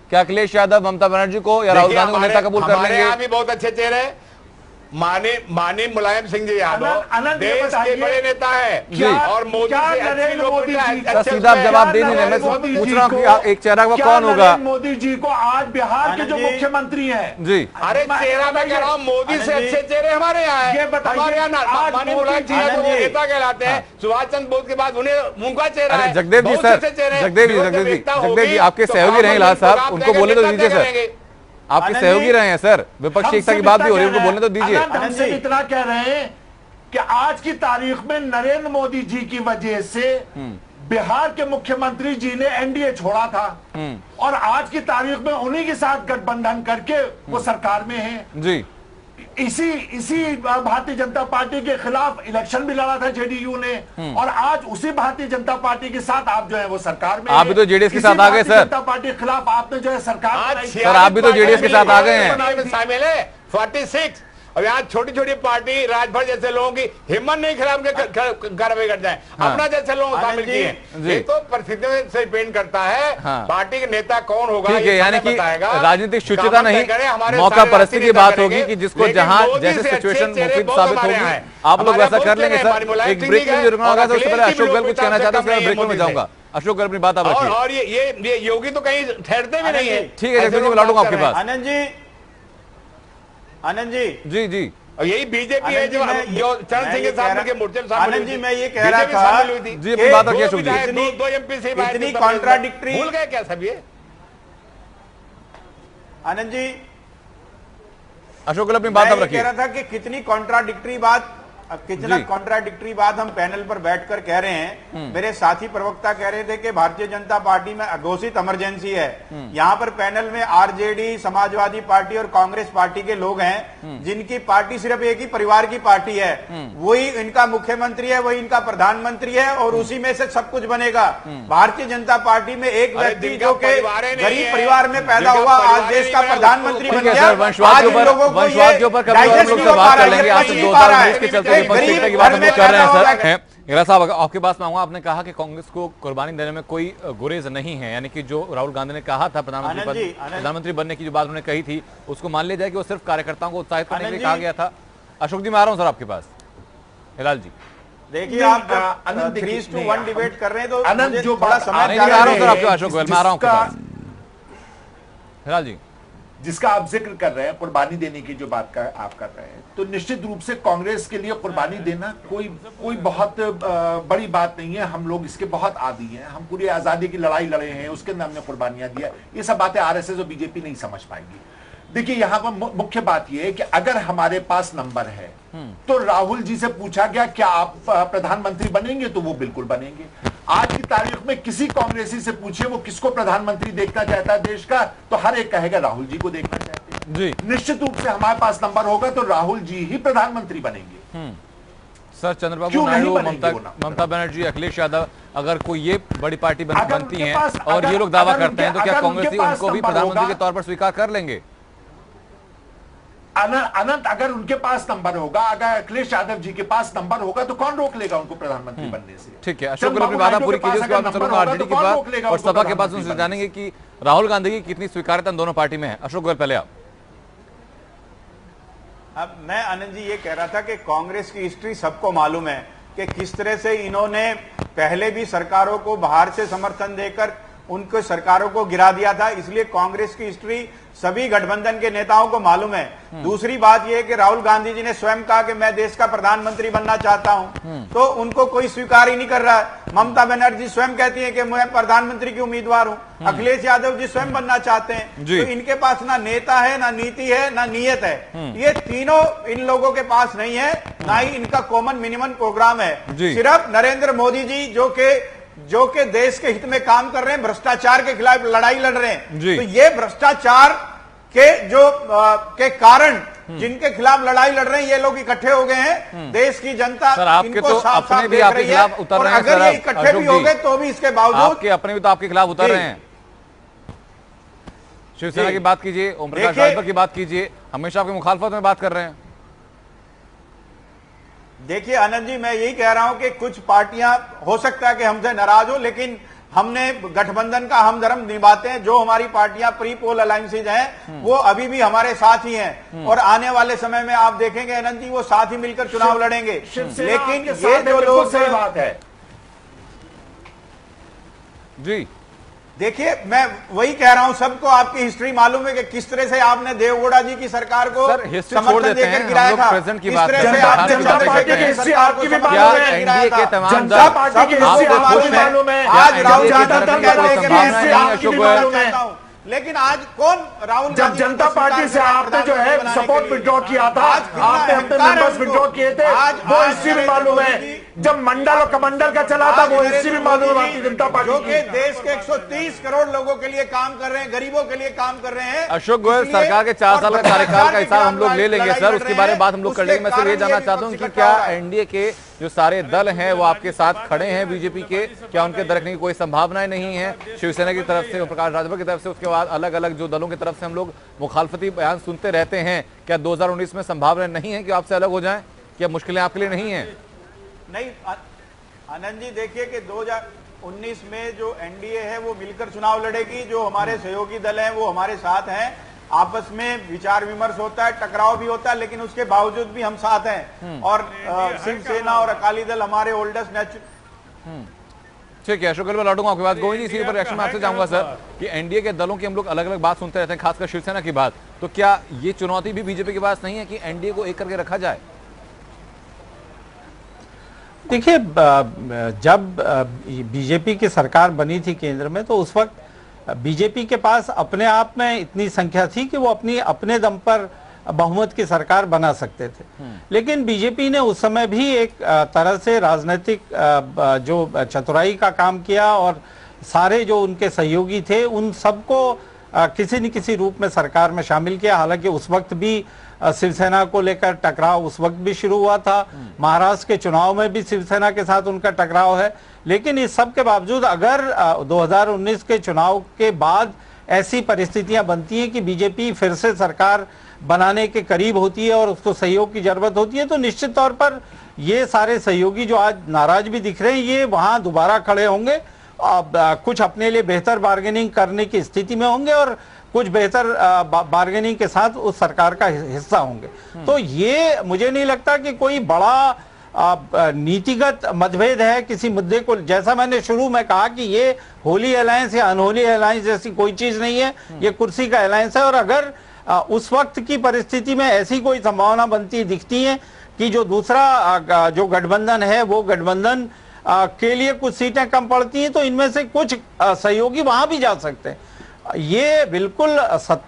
क्या अखिलेश यादव ममता बनर्जी को या राहुल गांधी को नेता कबूल कर लेंगे? यहाँ भी बहुत अच्छे चेहरे हैं। माने मुलायम सिंह जी यादव देश के बड़े नेता है और मोदी से अच्छे लोग सीधा जवाब दे नहीं, मैं पूछ रहा हूँ एक चेहरा वो कौन होगा? मोदी जी को आज बिहार के जो मुख्यमंत्री हैं जी, अरे चेहरा मैं कह रहा हूँ, मोदी से अच्छे चेहरे हमारे यहाँ है। हमारे यहाँ माननीय मुलायम सिंह यादव नेता कहलाते हैं, सुभाष चंद्र बोस के बाद उन्हें उनका चेहरा है। जगदेव जी सर, जगदेव जी आपके सहयोगी रहे लाल साहब, उनको बोले तो दीजिए सर, आपके सहयोगी रहे हैं सर, विपक्षी एकता की बात भी हो रही है, उनको बोलने तो दीजिए। हमसे इतना कह रहे हैं कि आज की तारीख में नरेंद्र मोदी जी की वजह से बिहार के मुख्यमंत्री जी ने एनडीए छोड़ा था और आज की तारीख में उन्हीं के साथ गठबंधन करके वो सरकार में है जी। इसी भारतीय जनता पार्टी के खिलाफ इलेक्शन भी लड़ा था जेडीयू ने और आज उसी भारतीय जनता पार्टी के साथ आप जो है वो सरकार में। आप भी तो जेडीएस के साथ आ गए सर। जनता पार्टी के खिलाफ आपने जो है सरकार, सर आप भी तो जेडीएस के साथ आ गए हैं। शामिल है 46 और यहाँ छोटी छोटी पार्टी राजभर जैसे लोगों की हिम्मत नहीं खराब के घर में कर जाए, अपना जैसे लोग शामिल किए। ये तो परिस्थितियों से डिपेंड करता है पार्टी के नेता कौन होगा। ठीक है, यानी कि राजनीतिक शुचिता नहीं, मौका परिस्थिति की बात होगी कि जिसको जहां जैसे सिचुएशन मुफीद साबित होगी आप लोग वैसा कर लेंगे। सर एक ब्रेक में रुकना होगा, सबसे पहले अशोक गर्ग कुछ कहना चाहते हैं, ब्रेक में जाऊंगा। अशोक गर्ग अपनी बात आप रखिए। और ये योगी तो कहीं ठहरते भी नहीं है। ठीक है जगदीश जी, मैं लौटूंगा आपके पास। आनंद जी जी जी, और यही बीजेपी है जो चरण सिंह के साथ मिलकर मोर्चे में शामिल हुई थी। जी मैं ये कह रहा था जी, अपनी बात रखिए अशोक जी। दो एमपी से इतनी कॉन्ट्राडिक्टरी भूल गए क्या सब ये? आनंद जी अशोक अपनी बात आप रखिए। कह रहा था कि कितनी कॉन्ट्राडिक्टरी बात, कितना कॉन्ट्राडिक्टरी बात हम पैनल पर बैठकर कह रहे हैं। मेरे साथी प्रवक्ता कह रहे थे कि भारतीय जनता पार्टी में अघोषित इमरजेंसी है। यहाँ पर पैनल में आरजेडी, समाजवादी पार्टी और कांग्रेस पार्टी के लोग हैं जिनकी पार्टी सिर्फ एक ही परिवार की पार्टी है, वही इनका मुख्यमंत्री है, वही इनका प्रधानमंत्री है और उसी में से सब कुछ बनेगा। भारतीय जनता पार्टी में एक व्यक्ति जो कि गरीब परिवार में पैदा हुआ आज देश का प्रधानमंत्री बन गया, आज इन लोगों को ये की बात हम लोग कर रहे हैं। सर गिरा साहब आपके पास में आऊंगा, आपने कहा कि कांग्रेस को कुर्बानी देने में कोई गुरेज नहीं है, यानी कि जो राहुल गांधी ने कहा था प्रधानमंत्री बनने की जो बात उन्होंने कही थी उसको मान लिया जाए कि वो सिर्फ कार्यकर्ताओं को उत्साहित करने के लिए कहा गया था। अशोक जी मैं आ रहा हूं सर आपके पास। हिलाल जी देखिए आप 3:1 डिबेट कर रहे हैं तो अनंत जो बड़ा समय आ रहा हूं सर आपके अशोक मैं आ रहा हूं। हिलाल जी जिसका आप जिक्र कर रहे हैं कुर्बानी देने की जो बात आप कर रहे हैं, तो निश्चित रूप से कांग्रेस के लिए कुर्बानी देना कोई बहुत बड़ी बात नहीं है। हम लोग इसके बहुत आदी हैं, हम पूरी आजादी की लड़ाई लड़े हैं, उसके अंदर हमने कुर्बानियां दी है। ये सब बातें आरएसएस और बीजेपी नहीं समझ पाएगी। देखिए यहाँ पर मुख्य बात यह है कि अगर हमारे पास नंबर है तो राहुल जी से पूछा गया क्या आप प्रधानमंत्री बनेंगे, तो वो बिल्कुल बनेंगे। आज की तारीख में किसी कांग्रेसी से पूछिए वो किसको प्रधानमंत्री देखना चाहता है देश का, तो हर एक कहेगा राहुल जी को देखना चाहते हैं जी। निश्चित रूप से हमारे पास नंबर होगा तो राहुल जी ही प्रधानमंत्री बनेंगे। सर चंद्रबाबू नायडू, ममता बनर्जी, अखिलेश यादव, अगर कोई ये बड़ी पार्टी बनती है और ये लोग दावा करते हैं तो क्या कांग्रेसी उनको भी प्रधानमंत्री के तौर पर स्वीकार कर लेंगे? अनंत अगर उनके पास नंबर होगा, अगर अखिलेश यादव जी के पास नंबर होगा तो कौन रोक लेगा उनको प्रधानमंत्री बनने से? ठीक है अशोक अपनी बात पूरी कीजिए, उसके बाद हम चलूंगा आरजेडी की बात और सभा के बाद उनसे जानेंगे कि राहुल गांधी की कितनी स्वीकार्यता दोनों पार्टी में है। अशोक पहले आप। अब मैं आनंद जी ये कह रहा था कि कांग्रेस की हिस्ट्री सबको मालूम है कि किस तरह से इन्होंने पहले भी सरकारों को बाहर से समर्थन देकर उनको सरकारों को गिरा दिया था, इसलिए कांग्रेस की हिस्ट्री सभी गठबंधन के नेताओं को मालूम है। दूसरी बात यह है कि राहुल गांधी जी ने स्वयं कहा कि मैं देश का प्रधानमंत्री बनना चाहता हूं, तो उनको कोई स्वीकार ही नहीं कर रहा है। ममता बनर्जी स्वयं कहती है कि मैं प्रधानमंत्री की उम्मीदवार हूं, अखिलेश यादव जी स्वयं बनना चाहते हैं, तो इनके पास ना नेता है, ना नीति है, ना नीयत है। ये तीनों इन लोगों के पास नहीं है, ना ही इनका कॉमन मिनिमम प्रोग्राम है। सिर्फ नरेंद्र मोदी जी जो के देश के हित में काम कर रहे हैं, भ्रष्टाचार के खिलाफ लड़ाई लड़ रहे हैं, तो ये भ्रष्टाचार के के कारण जिनके खिलाफ लड़ाई लड़ रहे हैं ये लोग इकट्ठे हो गए हैं। देश की जनता इनको साफ साफ देख रही है और अगर ये इकट्ठे भी हो गए तो भी इसके बावजूद आपके अपने भी तो आपके खिलाफ उतर रहे हैं। शिवसेना की बात कीजिए, ओम प्रकाश राजभर की बात कीजिए, हमेशा आपकी मुखालफत में बात कर रहे हैं। देखिए आनंद जी मैं यही कह रहा हूं कि कुछ पार्टियां हो सकता है कि हमसे नाराज हो, लेकिन हमने गठबंधन का हमदर्द निभाते हैं। जो हमारी पार्टियां प्री पोल अलायंसेज हैं वो अभी भी हमारे साथ ही हैं और आने वाले समय में आप देखेंगे अनंत जी वो साथ ही मिलकर चुनाव लड़ेंगे। लेकिन ये जो लोग, सही बात है जी देखिए, मैं वही कह रहा हूं, सबको आपकी हिस्ट्री मालूम है कि किस तरह से आपने देवगौड़ा जी की सरकार को समर्थन देकर गिराया था। प्रेजेंट की किस बात तरह से आपने चंद्रशेखर की सरकार को समर्थन देकर गिराया था। जनता पार्टी की आपको मालूम है। आज राहुल गांधी, लेकिन आज कौन राहुल जब जनता पार्टी से आपने जो है सपोर्ट विड्रॉ किया था, आपने अपने मेंबर्स विड्रॉ किए थे, वो हिस्ट्री भी मालूम है। जब मंडल और कमंडल का चला था वो हिस्ट्री भी मालूम है भारतीय जनता पार्टी जो कि देश के 130 करोड़ लोगों के लिए काम कर रहे हैं, गरीबों के लिए काम कर रहे हैं। अशोक गोयल, सरकार के 4 साल का कार्यकाल का हिसाब हम लोग ले लेंगे सर, उसके बारे में बात हम लोग कर लेंगे। मैं सिर्फ ये जानना चाहता हूँ कि क्या एनडीए के जो सारे दल हैं वो आपके साथ खड़े हैं बीजेपी के, क्या उनके दरकने की कोई संभावनाएं नहीं है? शिवसेना की तरफ से, प्रकाश राजभर की तरफ से, उसके बाद अलग अलग जो दलों की तरफ से हम लोग मुखालफती बयान सुनते रहते हैं, क्या 2019 में संभावना नहीं है कि आपसे अलग हो जाएं? क्या मुश्किलें आपके लिए नहीं है? नहीं आनंद जी, देखिए कि 2019 में जो एनडीए है वो मिलकर चुनाव लड़ेगी। जो हमारे सहयोगी दल हैं वो हमारे साथ हैं, आपस में विचार विमर्श होता है, टकराव भी होता है, लेकिन उसके बावजूद भी हम साथ हैं। और शिवसेना और अकाली दल हमारे ओल्डेस्ट नेचुरल। ठीक है अशोक, मैं लौटूंगा आपके बाद। गोविंद जी, इसी पर रिएक्शन में आपसे चाहूंगा सर कि एनडीए के दलों की हम लोग अलग अलग बात सुनते रहते हैं, खासकर शिवसेना की बात, तो क्या ये चुनौती भी बीजेपी के पास नहीं है कि एनडीए को एक करके रखा जाए? देखिए, जब बीजेपी की सरकार बनी थी केंद्र में तो उस वक्त बीजेपी के पास अपने आप में इतनी संख्या थी कि वो अपने दम पर बहुमत की सरकार बना सकते थे। लेकिन बीजेपी ने उस समय भी एक तरह से राजनीतिक जो चतुराई का काम किया और सारे जो उनके सहयोगी थे उन सबको किसी न किसी रूप में सरकार में शामिल किया। हालांकि उस वक्त भी शिवसेना को लेकर टकराव उस वक्त भी शुरू हुआ था, महाराष्ट्र के चुनाव में भी शिवसेना के साथ उनका टकराव है। लेकिन इस सब के बावजूद अगर 2019 के चुनाव के बाद ऐसी परिस्थितियां बनती हैं कि बीजेपी फिर से सरकार बनाने के करीब होती है और उसको सहयोग की जरूरत होती है, तो निश्चित तौर पर ये सारे सहयोगी जो आज नाराज भी दिख रहे हैं ये वहां दोबारा खड़े होंगे, कुछ अपने लिए बेहतर बार्गेनिंग करने की स्थिति में होंगे और कुछ बेहतर बार्गेनिंग के साथ उस सरकार का हिस्सा होंगे। तो ये मुझे नहीं लगता कि कोई बड़ा नीतिगत मतभेद है किसी मुद्दे को। जैसा मैंने शुरू में कहा कि ये होली अलायंस या अनहोली अलायंस जैसी कोई चीज नहीं है, ये कुर्सी का अलायंस है। और अगर उस वक्त की परिस्थिति में ऐसी कोई संभावना बनती दिखती है कि जो दूसरा जो गठबंधन है वो गठबंधन के लिए कुछ सीटें कम पड़ती हैं तो इनमें से कुछ सहयोगी वहां भी जा सकते हैं। ये बिल्कुल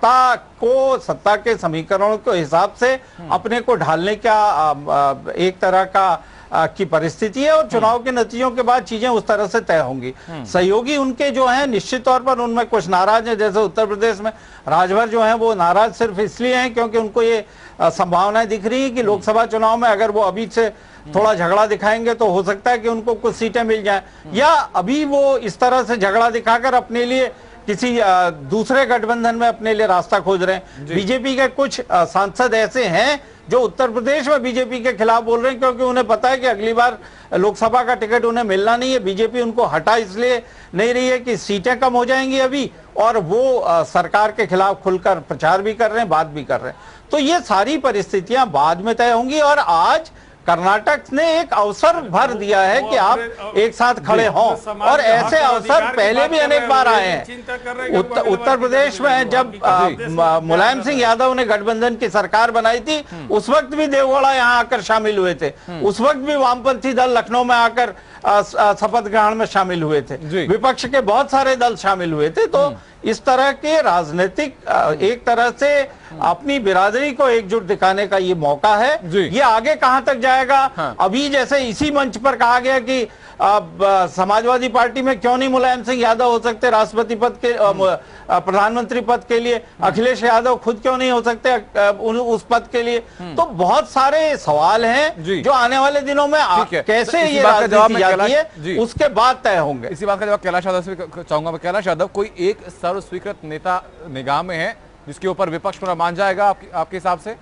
सत्ता के समीकरणों के हिसाब से अपने को ढालने का एक तरह का की परिस्थिति है और चुनाव के नतीजों के बाद चीजें उस तरह से तय होंगी। सहयोगी उनके जो हैं निश्चित तौर पर उनमें कुछ नाराज हैं, जैसे उत्तर प्रदेश में राजभर जो हैं वो नाराज सिर्फ इसलिए हैं क्योंकि उनको ये संभावनाएं दिख रही है कि लोकसभा चुनाव में अगर वो अभी से थोड़ा झगड़ा दिखाएंगे तो हो सकता है कि उनको कुछ सीटें मिल जाएं, या अभी वो इस तरह से झगड़ा दिखाकर अपने लिए किसी दूसरे गठबंधन में अपने लिए रास्ता खोज रहे हैं। बीजेपी के कुछ सांसद ऐसे हैं जो उत्तर प्रदेश में बीजेपी के खिलाफ बोल रहे हैं क्योंकि उन्हें पता है कि अगली बार लोकसभा का टिकट उन्हें मिलना नहीं है। बीजेपी उनको हटा इसलिए नहीं रही है कि सीटें कम हो जाएंगी अभी, और वो सरकार के खिलाफ खुलकर प्रचार भी कर रहे हैं, बात भी कर रहे हैं। तो ये सारी परिस्थितियां बाद में तय होंगी और आज कर्नाटक ने एक अवसर भर दिया है कि आप एक साथ खड़े हों, और ऐसे अवसर पहले भी अनेक बार आए हैं। उत्तर प्रदेश में जब मुलायम सिंह यादव ने गठबंधन की सरकार बनाई थी उस वक्त भी देवगौड़ा यहाँ आकर शामिल हुए थे, उस वक्त भी वामपंथी दल लखनऊ में आकर शपथ ग्रहण में शामिल हुए थे, विपक्ष के बहुत सारे दल शामिल हुए थे। तो इस तरह के राजनीतिक एक तरह से अपनी बिरादरी को एकजुट दिखाने का ये मौका है। ये आगे कहां तक जाएगा? अभी जैसे इसी मंच पर कहा गया कि समाजवादी पार्टी में क्यों नहीं मुलायम सिंह यादव हो सकते राष्ट्रपति पद के प्रधानमंत्री पद के लिए, अखिलेश यादव खुद क्यों नहीं हो सकते उस पद के लिए? तो बहुत सारे सवाल हैं जो आने वाले दिनों में कैसे ये राजनीति जाती है उसके बाद तय होंगे। इसी बात का जवाब कैलाश यादव से चाहूंगा। मैं कैलाश यादव, कोई एक सर्व स्वीकृत नेता निगाह में है जिसके ऊपर विपक्ष पूरा मान जाएगा आपके हिसाब से?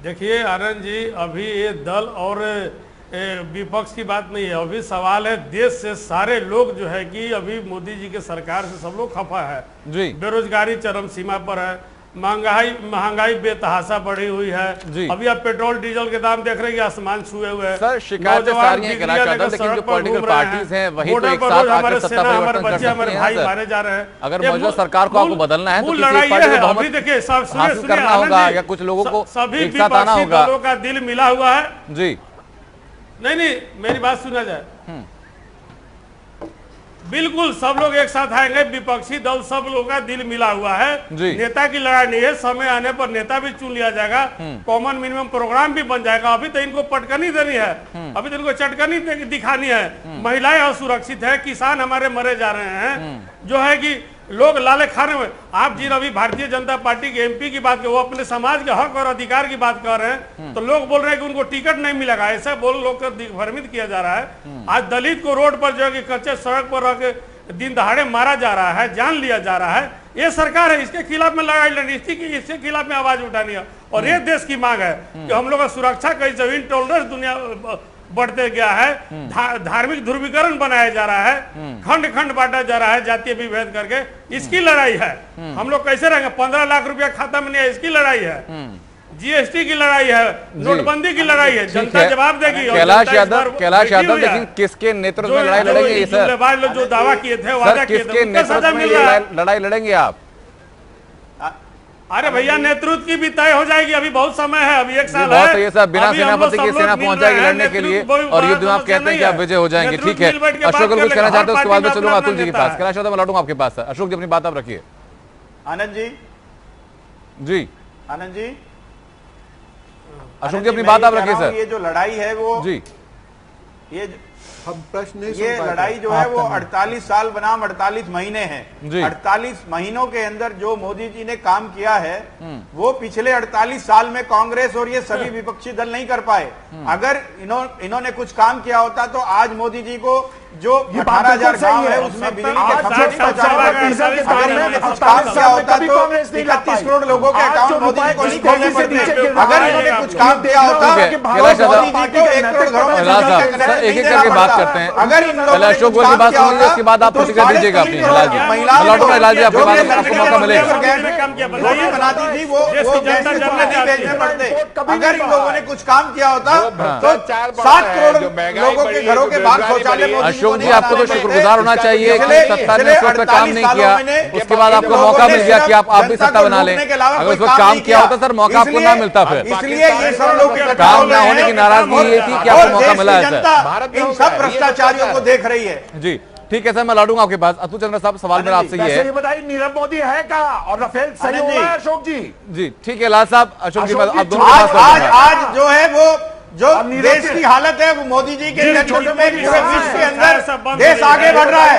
देखिए आनंद जी, अभी ये दल और विपक्ष की बात नहीं है, अभी सवाल है देश से सारे लोग जो है कि अभी मोदी जी के सरकार से सब लोग खफा है जी। बेरोजगारी चरम सीमा पर है, महंगाई बेतहाशा बढ़ी हुई है। अभी आप पेट्रोल डीजल के दाम देख रहे हैं आसमान छुए हुए हैं। सर शिकायतें सारी हैं कैलाश यादव, लेकिन जो पॉलिटिकल पार्टीज हैं वही तो एक साथ आकर सत्ता परिवर्तन कर सकती हैं सर। जा रहे हैं। अगर मौजूदा सरकार को आपको बदलना है तो किसी एक पार्टी को बहुमत हासिल करना होगा या कुछ लोगों को एक साथ आना होगा। दलों का दिल मिला हुआ है जी। नहीं मेरी बात सुना जाए, बिल्कुल सब लोग एक साथ आएंगे, विपक्षी दल सब लोगों का दिल मिला हुआ है। नेता की लड़ाई नहीं है, समय आने पर नेता भी चुन लिया जाएगा, कॉमन मिनिमम प्रोग्राम भी बन जाएगा। अभी तो इनको पटकनी देनी है, अभी तो इनको चटकनी दिखानी है। महिलाएं असुरक्षित है, किसान हमारे मरे जा रहे हैं, जो है कि लोग लाले खाने में। आप जी अभी भारतीय जनता पार्टी के एमपी की बात कर, वो अपने समाज के हक और अधिकार की बात कर रहे हैं, तो लोग बोल रहे हैं कि उनको टिकट नहीं मिलेगा, ऐसा बोल लोग को भ्रमित किया जा रहा है। आज दलित को रोड पर जो है कि कच्चे सड़क पर रह के दिन दहाड़े मारा जा रहा है, जान लिया जा रहा है। ये सरकार है, इसके खिलाफ में लड़ाई लड़नी, इसके खिलाफ में आवाज उठानी है। और ये देश की मांग है कि हम लोग का सुरक्षा कैसे इंटॉलरेंस दुनिया बढ़ते गया है, धार्मिक ध्रुवीकरण बनाया जा रहा है, खंड खंड बांटा जा रहा है जातीय विभेद करके, इसकी लड़ाई है। हम लोग कैसे रहेंगे? 15 लाख रुपया खाता में नहीं है, इसकी लड़ाई है। जीएसटी की लड़ाई है, नोटबंदी की लड़ाई है, जनता जवाब देगी। कैलाश यादव लेकिन किसके नेतृत्व में लड़ाई लड़ेंगे ये सर? जो दावा किए थे, वादा किए थे, किसके नेतृत्व में लड़ाई लड़ेंगे आप? अरे भैया नेतृत्व की भी तय हो जाएगी, अभी बहुत समय है, अभी एक साल है। तो ये सब बिना सेनापति के सेना पहुंच जाएगी लड़ने के लिए, और युद्ध में आप कहते हैं कि आप विजय हो जाएंगे। ठीक है, अशोक कुछ कहना चाहते हैं, उसके बाद में चलूंगा अतुल जी के पास। कैलाश यादव मैं लौटूंगा आपके पास सर। अशोक जी अपनी बात आप रखिए। आनंद जी आनंद जी अशोक जी अपनी बात आप रखिए सर। ये जो लड़ाई है वो जी, ये हम प्रश्न नहीं ये लड़ाई जो है वो 48 साल बनाम 48 महीने हैं। 48 महीनों के अंदर जो मोदी जी ने काम किया है वो पिछले 48 साल में कांग्रेस और ये सभी विपक्षी दल नहीं कर पाए। अगर इन्होंने कुछ काम किया होता तो आज मोदी जी को जो 18,000 गांव है उसमें बिजली के खंभे नहीं पहुंचा, अगर इन्होंने कुछ काम किया होता तो 31 करोड़ लोगों के अकाउंट मोदी जी को नहीं खोलने पड़ते। अगर इन्होंने कुछ काम किया होता तो मोदी जी को 1 करोड़ घरों में एक एक करके बात करते हैं। अगर पहले अशोक की बात सुनिए, उसके बाद आप प्रतिक्रिया दीजिएगा अपनी। हिलाल जी आपके बाद आपको मौका मिलेगा। बना दी थी वो भेजने पड़ते। अगर इन लोगों ने कुछ काम किया होता तो 7 करोड़ लोगों के घरों के बाहर शौचालय। अशोक जी आपको तो शुक्रगुजार होना चाहिए कि सत्ता ने उस वक्त काम नहीं किया, उसके बाद आपको मौका मिल गया कि आप भी सत्ता बना लें। अगर उस वक्त काम किया होता सर मौका आपको ना मिलता, फिर इसलिए ये सब लोग काम ना होने की नाराजगी ये थी कि आपको मौका मिला है सर। इन सब भ्रष्टाचारियों को देख रही है। जी ठीक है सर, मैं लौटूंगा आपके पास। अतुल चंद्र साहब सवाल मेरा आपसे ये है, बताइए नीरव मोदी है कहाँ और राफेल सही हो रहा है? अशोक जी ठीक है लाल साहब, अशोक जी आप दोनों आज जो है वो जो देश की हालत है वो मोदी जी के नेतृत्व में पूरे विश्व के अंदर देश आगे बढ़ रहा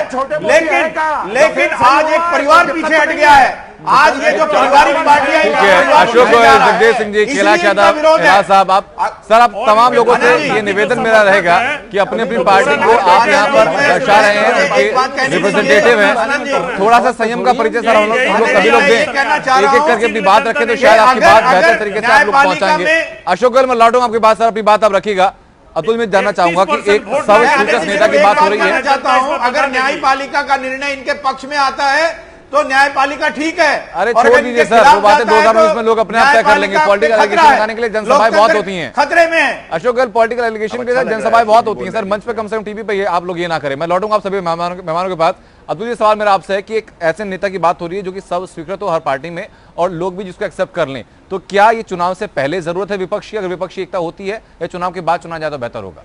है, लेकिन आज एक परिवार पीछे हट गया है। आज ये जो पारिवारिक पार्टी है, अशोक जगदेव सिंह जी, कैलाश यादव, कैलाश साहब, आप सर आप तमाम लोगों से ये निवेदन मेरा रहेगा कि अपनी अपनी पार्टी को आप यहाँ पर दर्शा रहे हैं, उनके रिप्रेजेंटेटिव हैं, थोड़ा सा संयम का परिचय सर हम लोग सभी लोग दें, एक एक करके अपनी बात रखें तो शायद आपकी बात बेहतर तरीके से आप लोग पहुंचाएंगे। अशोक मैं लौटूंगा आपकी बात सर, अपनी बात आप रखिएगा। अतुल मैं जानना चाहूंगा कि एक सब स्वीकृत नेता की बात हो रही है, अगर न्यायपालिका का निर्णय इनके पक्ष में आता है तो न्यायपालिका ठीक है। अरे छोड़ दीजिए सर, वो बातें 2019 में लोग अपने आप तय कर लेंगे। पॉलिटिकल एलिगेशन लगाने के लिए जनसभाएं बहुत होती हैं, खतरे में है अशोक गहलोत। पॉलिटिकल एलिगेशन के साथ जनसभाएं बहुत होती हैं सर, मंच पे कम से कम टीवी पे आप लोग ये ना करें। मैं लौटूंगा आप सभी मेहमानों के पास। अतुल जी सवाल मेरा आपसे है कि एक ऐसे नेता की बात हो रही है जो कि सब स्वीकृत हो हर पार्टी में और लोग भी जिसको एक्सेप्ट कर लें, तो क्या ये चुनाव से पहले जरूरत है विपक्ष की? अगर विपक्षी एकता होती है या चुनाव के बाद चुना जाए तो बेहतर होगा?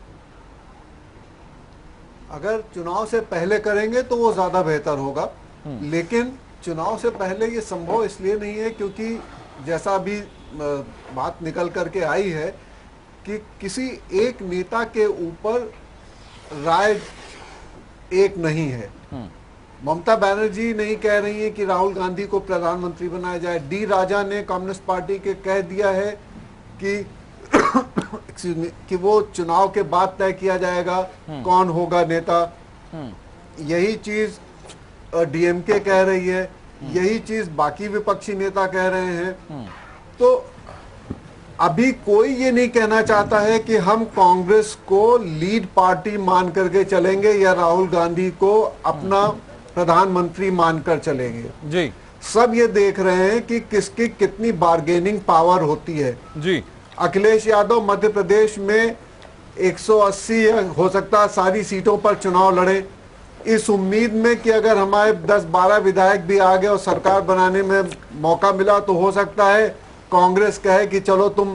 अगर चुनाव से पहले करेंगे तो वो ज्यादा बेहतर होगा, लेकिन चुनाव से पहले ये संभव इसलिए नहीं है क्योंकि जैसा अभी बात निकल करके आई है कि किसी एक नेता के ऊपर राय एक नहीं है। ममता बनर्जी नहीं कह रही है कि राहुल गांधी को प्रधानमंत्री बनाया जाए, डी राजा ने कम्युनिस्ट पार्टी के कह दिया है कि एक्सक्यूज मी कि वो चुनाव के बाद तय किया जाएगा कौन होगा नेता। यही चीज डीएमके कह रही है, यही चीज बाकी विपक्षी नेता कह रहे हैं। तो अभी कोई ये नहीं कहना चाहता है कि हम कांग्रेस को लीड पार्टी मान करके चलेंगे या राहुल गांधी को अपना प्रधानमंत्री मानकर चलेंगे। जी सब ये देख रहे हैं कि किसकी कितनी बार्गेनिंग पावर होती है। जी अखिलेश यादव मध्य प्रदेश में 180 हो सकता है सारी सीटों पर चुनाव लड़े, इस उम्मीद में कि अगर हमारे 10-12 विधायक भी आ गए और सरकार बनाने में मौका मिला तो हो सकता है कांग्रेस कहे कि चलो तुम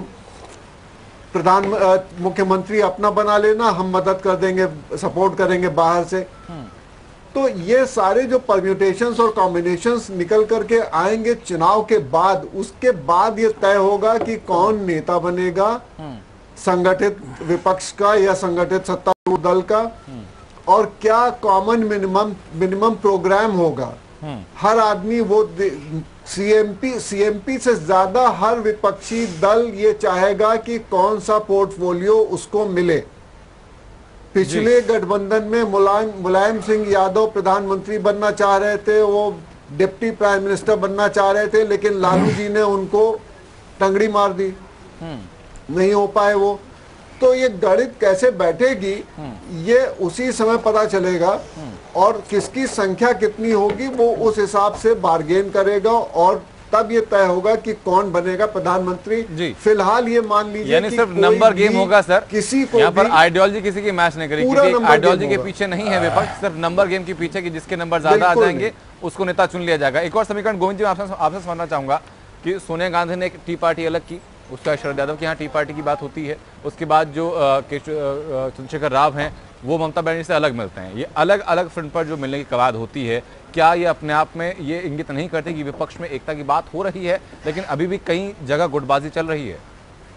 मुख्यमंत्री अपना बना लेना, हम मदद कर देंगे, सपोर्ट करेंगे बाहर से। तो ये सारे जो परम्यूटेशंस और कॉम्बिनेशंस निकल करके आएंगे चुनाव के बाद, उसके बाद ये तय होगा कि कौन नेता बनेगा संगठित विपक्ष का या संगठित सत्तारूढ़ दल का, और क्या कॉमन मिनिमम प्रोग्राम होगा। हर आदमी वो सीएमपी से ज्यादा हर विपक्षी दल ये चाहेगा कि कौन सा पोर्टफोलियो उसको मिले। पिछले गठबंधन में मुलायम सिंह यादव प्रधानमंत्री बनना चाह रहे थे, वो डिप्टी प्राइम मिनिस्टर बनना चाह रहे थे, लेकिन लालू जी ने उनको टंगड़ी मार दी, नहीं हो पाए वो। तो ये गणित कैसे बैठेगी ये उसी समय पता चलेगा, और किसकी संख्या कितनी होगी वो उस हिसाब से बार्गेन करेगा, और तब ये तय होगा कि कौन बनेगा प्रधानमंत्री। फिलहाल ये मान लीजिए यानी सिर्फ नंबर गेम होगा सर, किसी को यहाँ पर आइडियोलॉजी किसी की मैच नहीं करेगी, क्योंकि आइडियोलॉजी के पीछे नहीं है विपक्ष, सिर्फ नंबर गेम के पीछे कि जिसके नंबर ज्यादा आ जाएंगे उसको नेता चुन लिया जाएगा। एक और समीकरण गोविंद जी आपसे समझना चाहूंगा कि सोनिया गांधी ने एक टी पार्टी अलग की, उसका शरद यादव के यहाँ टी पार्टी की बात होती है, उसके बाद जो चंद्रशेखर राव हैं वो ममता बनर्जी से अलग मिलते हैं। ये अलग अलग फ्रंट पर जो मिलने की कवायद होती है, क्या ये अपने आप में ये इंगित नहीं करते कि विपक्ष में एकता की बात हो रही है, लेकिन अभी भी कई जगह गुटबाजी चल रही है?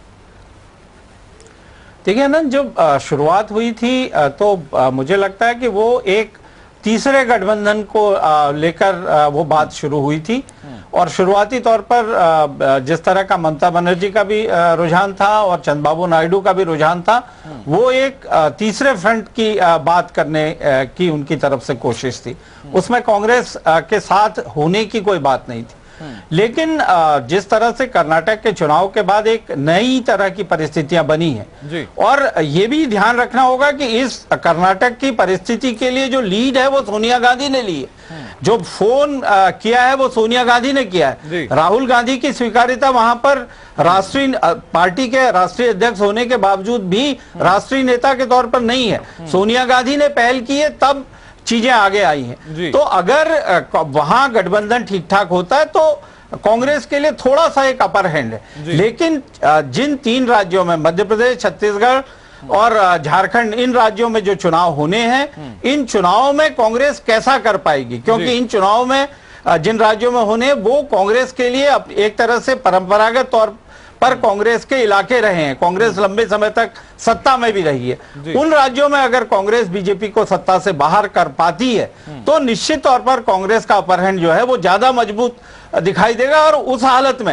देखिए अनंत, जब शुरुआत हुई थी तो मुझे लगता है कि वो एक तीसरे गठबंधन को लेकर वो बात शुरू हुई थी, और शुरुआती तौर पर जिस तरह का ममता बनर्जी का भी रुझान था और चंद्रबाबू नायडू का भी रुझान था, वो एक तीसरे फ्रंट की बात करने की उनकी तरफ से कोशिश थी। उसमें कांग्रेस के साथ होने की कोई बात नहीं थी। लेकिन जिस तरह से कर्नाटक के चुनाव के बाद एक नई तरह की परिस्थितियां बनी हैं, और ये भी ध्यान रखना होगा कि इस कर्नाटक की परिस्थिति के लिए जो लीड है वो सोनिया गांधी ने ली है, जो फोन किया है वो सोनिया गांधी ने किया है। राहुल गांधी की स्वीकार्यता वहां पर राष्ट्रीय पार्टी के राष्ट्रीय अध्यक्ष होने के बावजूद भी राष्ट्रीय नेता के तौर पर नहीं है। सोनिया गांधी ने पहल की है, तब चीजें आगे आई हैं। तो अगर वहां गठबंधन ठीक ठाक होता है तो कांग्रेस के लिए थोड़ा सा एक अपर हैंड है। लेकिन जिन 3 राज्यों में मध्य प्रदेश, छत्तीसगढ़ और झारखंड, इन राज्यों में जो चुनाव होने हैं, इन चुनावों में कांग्रेस कैसा कर पाएगी, क्योंकि इन चुनाव में जिन राज्यों में होने वो कांग्रेस के लिए एक तरह से परंपरागत तौर पर कांग्रेस के इलाके रहे हैं। कांग्रेस लंबे समय तक सत्ता में भी रही है। उन राज्यों में अगर कांग्रेस बीजेपी को सत्ता से बाहर कर पाती है तो निश्चित तौर पर कांग्रेस का अपर हैंड जो है वो ज्यादा मजबूत दिखाई देगा, और उस हालत में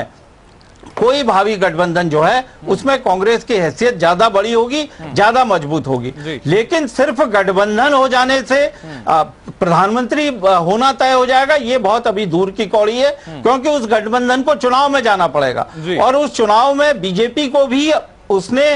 कोई भावी गठबंधन जो है उसमें कांग्रेस की हैसियत ज्यादा बड़ी होगी, ज्यादा मजबूत होगी। लेकिन सिर्फ गठबंधन हो जाने से प्रधानमंत्री होना तय हो जाएगा, ये बहुत अभी दूर की कौड़ी है, क्योंकि उस गठबंधन को चुनाव में जाना पड़ेगा, और उस चुनाव में बीजेपी को भी उसने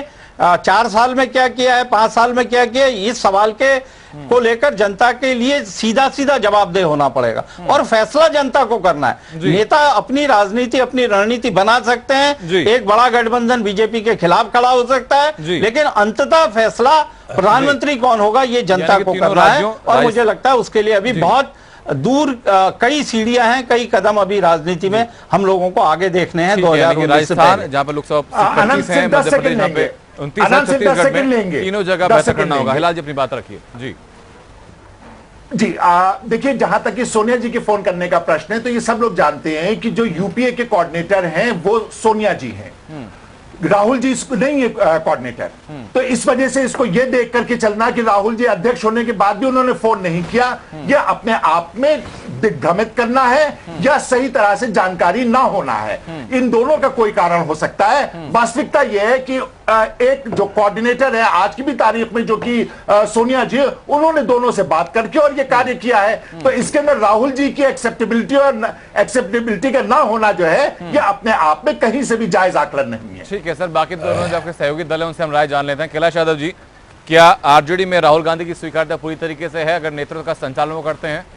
4 साल में क्या किया है, 5 साल में क्या किया है, इस सवाल के को लेकर जनता के लिए सीधा सीधा जवाबदेह होना पड़ेगा, और फैसला जनता को करना है। नेता अपनी राजनीति, अपनी रणनीति बना सकते हैं, एक बड़ा गठबंधन बीजेपी के खिलाफ खड़ा हो सकता है, लेकिन अंततः फैसला प्रधानमंत्री कौन होगा ये जनता को करना है, और मुझे लगता है उसके लिए अभी बहुत दूर कई सीढ़ियां हैं, कई कदम अभी राजनीति में हम लोगों को आगे देखने हैं। 2019 से पहले जहां पर लोकसभा 29 है, मध्य प्रदेश जहां पे 29 है, छत्तीसगढ़ में तीनों जगह बैठक करना होगा। हिलाल जी अपनी बात रखिए। जी देखिए, जहां तक कि सोनिया जी के फोन करने का प्रश्न है, तो ये सब लोग जानते हैं कि जो यूपीए के कोऑर्डिनेटर हैं वो सोनिया जी हैं, राहुल जी इसको नहीं है कोऑर्डिनेटर। तो इस वजह से इसको ये देख करके चलना कि राहुल जी अध्यक्ष होने के बाद भी उन्होंने फोन नहीं किया, ये अपने आप में दिग्भ्रमित करना है या सही तरह से जानकारी ना होना है। इन दोनों का कोई कारण हो सकता है। वास्तविकता यह है कि एक जो कोऑर्डिनेटर है आज की भी तारीख में, जो कि सोनिया जी, उन्होंने दोनों से बात करके और ये कार्य किया है। तो इसके अंदर राहुल जी की एक्सेप्टेबिलिटी का ना होना जो है, ये अपने आप में कहीं से भी जायज आकलन नहीं है। ठीक है सर, बाकी दोनों जो आपके सहयोगी दल है उनसे हम राय जान लेते हैं। कैलाश यादव जी, क्या आरजेडी में राहुल गांधी की स्वीकार्यता पूरी तरीके से है अगर नेतृत्व का संचालन वो करते हैं?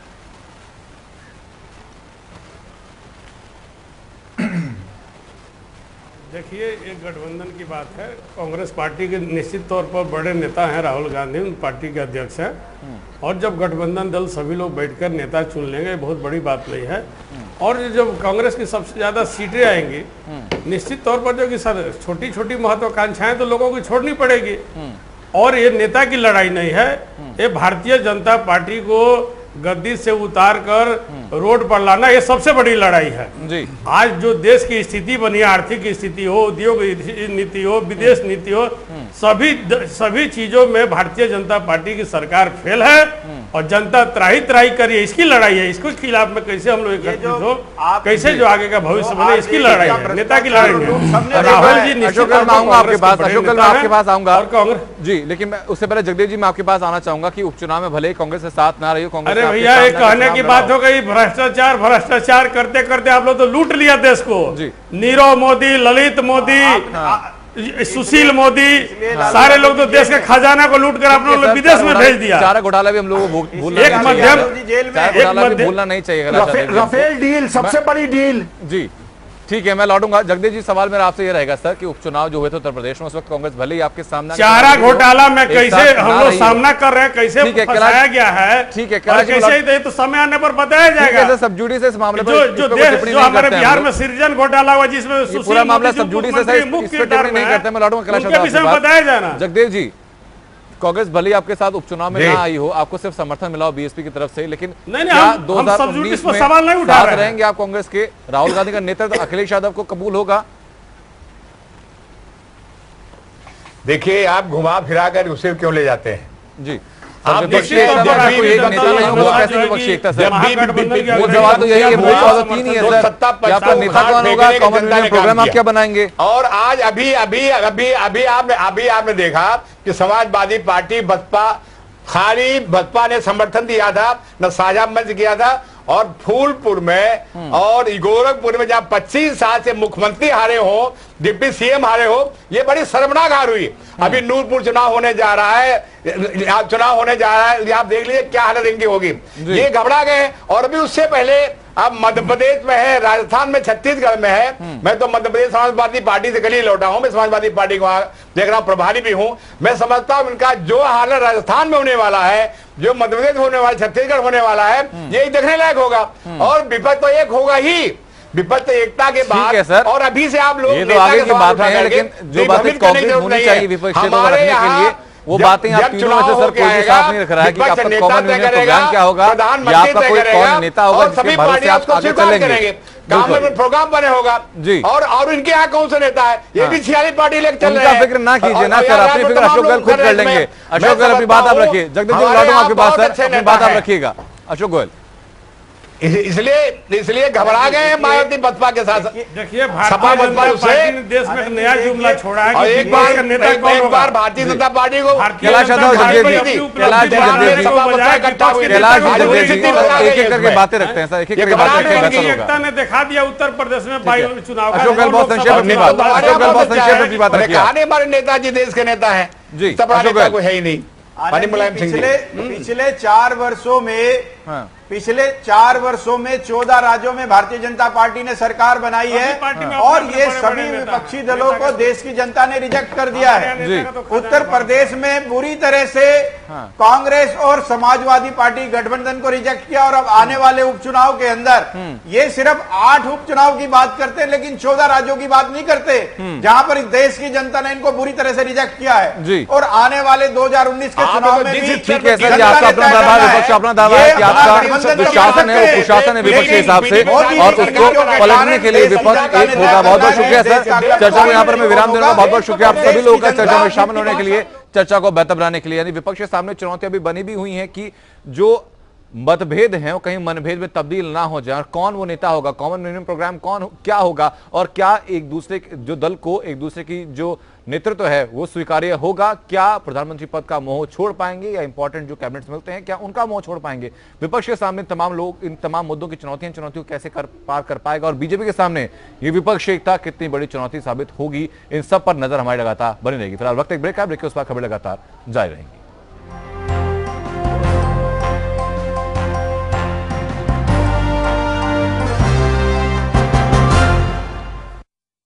देखिए, एक गठबंधन की बात है। कांग्रेस पार्टी के निश्चित तौर पर बड़े नेता हैं राहुल गांधी, उन पार्टी के अध्यक्ष हैं, और जब गठबंधन दल सभी लोग बैठकर नेता चुन लेंगे, बहुत बड़ी बात नहीं है। और जब कांग्रेस की सबसे ज्यादा सीटें आएंगी, निश्चित तौर पर जो कि सर छोटी छोटी महत्वाकांक्षाएं तो लोगों की छोड़नी पड़ेगी। और ये नेता की लड़ाई नहीं है, ये भारतीय जनता पार्टी को गद्दी से उतार कर रोड पर लाना, ये सबसे बड़ी लड़ाई है जी। आज जो देश की स्थिति बनी है, आर्थिक स्थिति हो, उद्योग नीति हो, विदेश नीति हो, सभी चीजों में भारतीय जनता पार्टी की सरकार फेल है और जनता त्राही त्राही करी है। इसकी लड़ाई है। इसके खिलाफ में कैसे हम लोग एकत्रित हो, कैसे जो आगे का भविष्य बने, इसकी लड़ाई है, नेता की लड़ाई है। राहुल जी, अशोक आऊंगा आपके पास, अशोक मैं आपके पास आऊंगा जी, लेकिन उससे पहले जगदेव जी मैं आपके पास आना चाहूंगा कि उपचुनाव में भले ही कांग्रेस के साथ ना रही हो, कांग्रेस भैया एक कहने की बात हो गई, भ्रष्टाचार भ्रष्टाचार करते करते आप लोग तो लूट लिया देश को। नीरव मोदी, ललित मोदी, सुशील मोदी, सारे लोग तो देश के खजाना को लूट कर आप लोग विदेश में भेज दिया। चारा घोटाला भी हम लोग भूलना नहीं चाहिए। राफेल डील सबसे बड़ी डील जी। ठीक है, मैं लौटूंगा। जगदीश जी, सवाल मेरा आपसे ये रहेगा सर कि उपचुनाव जो हुए थे उत्तर प्रदेश में, उस वक्त कांग्रेस भले ही आपके सामने चारा घोटाला में कैसे हम लोग सामना कर रहे हैं, कैसे फंसाया गया है, ठीक है, कैसे तो समय आने पर बताया जाएगा। सब्जुडी से इस मामले पर जो हमारे बिहार में सृजन घोटाला हुआ, जिसमें पूरा मामला सब्जुडी से मुख्य नहीं करते। मैं लौटूंगा, बताया जाना। जगदेव जी, कांग्रेस भले आपके साथ उपचुनाव में ना आई हो, आपको सिर्फ समर्थन मिला हो बीएसपी की तरफ से, लेकिन क्या 2019 में साथ रहेंगे आप कांग्रेस के? राहुल गांधी का नेतृत्व अखिलेश यादव को कबूल होगा? देखिए, आप घुमा फिरा कर उसे क्यों ले जाते हैं जी? आप देखिए, नेता नहीं होगा, कैसे विपक्षी एकता सर? सवाल तो यही है, तीन ही है सर, कि आपका नेता कौन होगा, कॉमन मीडियम प्रोग्राम आप क्या बनाएंगे? और आज अभी आपने देखा कि समाजवादी पार्टी बसपा, खाली बसपा ने समर्थन दिया था, न साझा मंच किया था। और फूलपुर में और गोरखपुर में जहां 25 साल से मुख्यमंत्री हारे हो, डिप्टी सीएम हारे हो, ये बड़ी शर्मनाक हार हुई। अभी नूरपुर चुनाव होने जा रहा है, आप देख लीजिए क्या हालत इनकी होगी। ये घबरा गए। और अभी उससे पहले अब मध्य प्रदेश में है, राजस्थान में, छत्तीसगढ़ में है। मैं तो मध्य प्रदेश समाजवादी पार्टी से कल ही लौटा हूं, मैं समाजवादी पार्टी को देख रहा हूं, प्रभारी भी हूं। मैं समझता हूं इनका जो हालत राजस्थान में होने वाला है, जो मध्य प्रदेश में होने वाला, छत्तीसगढ़ होने वाला है, यही देखने लायक होगा। और विपक्ष तो एक होगा ही, विपक्ष एकता के बाद। और अभी से आप लोग ये तो आगे की बात है, लेकिन जो बातें कांग्रेस होनी चाहिए विपक्ष को रखने के लिए, वो बातें आप तीनों में से सर कोई भी साफ नहीं रख रहा है कि आपका कॉमन यूनियन प्रोग्राम क्या होगा, या आपका कोई कौन नेता होगा जिसके भरोसे आप आगे चलेंगे, कॉमन प्रोग्राम बने होगा जी। और इनके यहाँ कौन सा नेता है, ये भी 46 पार्टी लेकर चल रहे हैं। उनका फिक्र ना कीजिए ना सर, अपनी फिक्र अशोक गोयल खुद कर लेंगे। अशोक गोयल अपनी बात आप रखिए। जगदीश जी, लौटूंगा आपके पास सर, अपनी बात आप रखिएगा। अशोक गोयल, इसलिए घबरा गए हैं मायावती बसपा के साथ। देखिए, भारतीय जनता पार्टी ने देश में नया जुमला छोड़ा है। और एक बार भारतीय जनता पार्टी को कैलाश यादव, एक करके बातें रखते हैं सर, एक एक करके एकता ने दिखा दिया उत्तर प्रदेश में चुनाव। अशोक गोयल बहुत संक्षेप अपनी बात रखिए। हमारे नेताजी देश के नेता है जी, नेता को है ही नहीं। पिछले 4 वर्षों में पिछले 4 वर्षों में 14 राज्यों में भारतीय जनता पार्टी ने सरकार बनाई है और ये सभी विपक्षी दलों को देश की जनता ने रिजेक्ट कर दिया है। उत्तर प्रदेश में बुरी तरह से कांग्रेस और समाजवादी पार्टी गठबंधन को रिजेक्ट किया और अब आने वाले उपचुनाव के अंदर ये सिर्फ 8 उपचुनाव की बात करते हैं लेकिन 14 राज्यों की बात नहीं करते जहां पर देश की जनता ने इनको बुरी तरह से रिजेक्ट किया है। और आने वाले 2019 के चुनाव में भी ठीक है सर, आपका अपना दावा है कि आपका शासन है, कुशासन है विपक्ष के हिसाब से, और उसको पलटने के लिए विपक्ष एक होगा। बहुत बहुत शुक्रिया सर, चर्चा को यहाँ पर मैं विराम देने का बहुत बहुत शुक्रिया आप सभी लोगों का चर्चा में शामिल होने के लिए, चर्चा को बेहतर बनाने के लिए। यानी विपक्ष के सामने चुनौतियां भी बनी भी हुई हैं कि जो मतभेद हैं वो कहीं मनभेद में तब्दील ना हो जाए, और कौन वो नेता होगा, कॉमन मिनिमम प्रोग्राम क्या होगा, और क्या एक दूसरे जो दल को एक दूसरे की जो नेतृत्व है वो स्वीकार्य होगा, क्या प्रधानमंत्री पद का मोह छोड़ पाएंगे या इंपॉर्टेंट जो कैबिनेट्स मिलते हैं क्या उनका मोह छोड़ पाएंगे। विपक्ष के सामने तमाम लोग इन तमाम मुद्दों की चुनौतियों को कैसे पार कर पाएगा, और बीजेपी के सामने ये विपक्ष एकता कितनी बड़ी चुनौती साबित होगी, इन सब पर नजर हमारी लगातार बनी रहेगी। फिलहाल वक्त एक ब्रेक है, ब्रेक के उस पर खबरें लगातार जारी रहेंगी।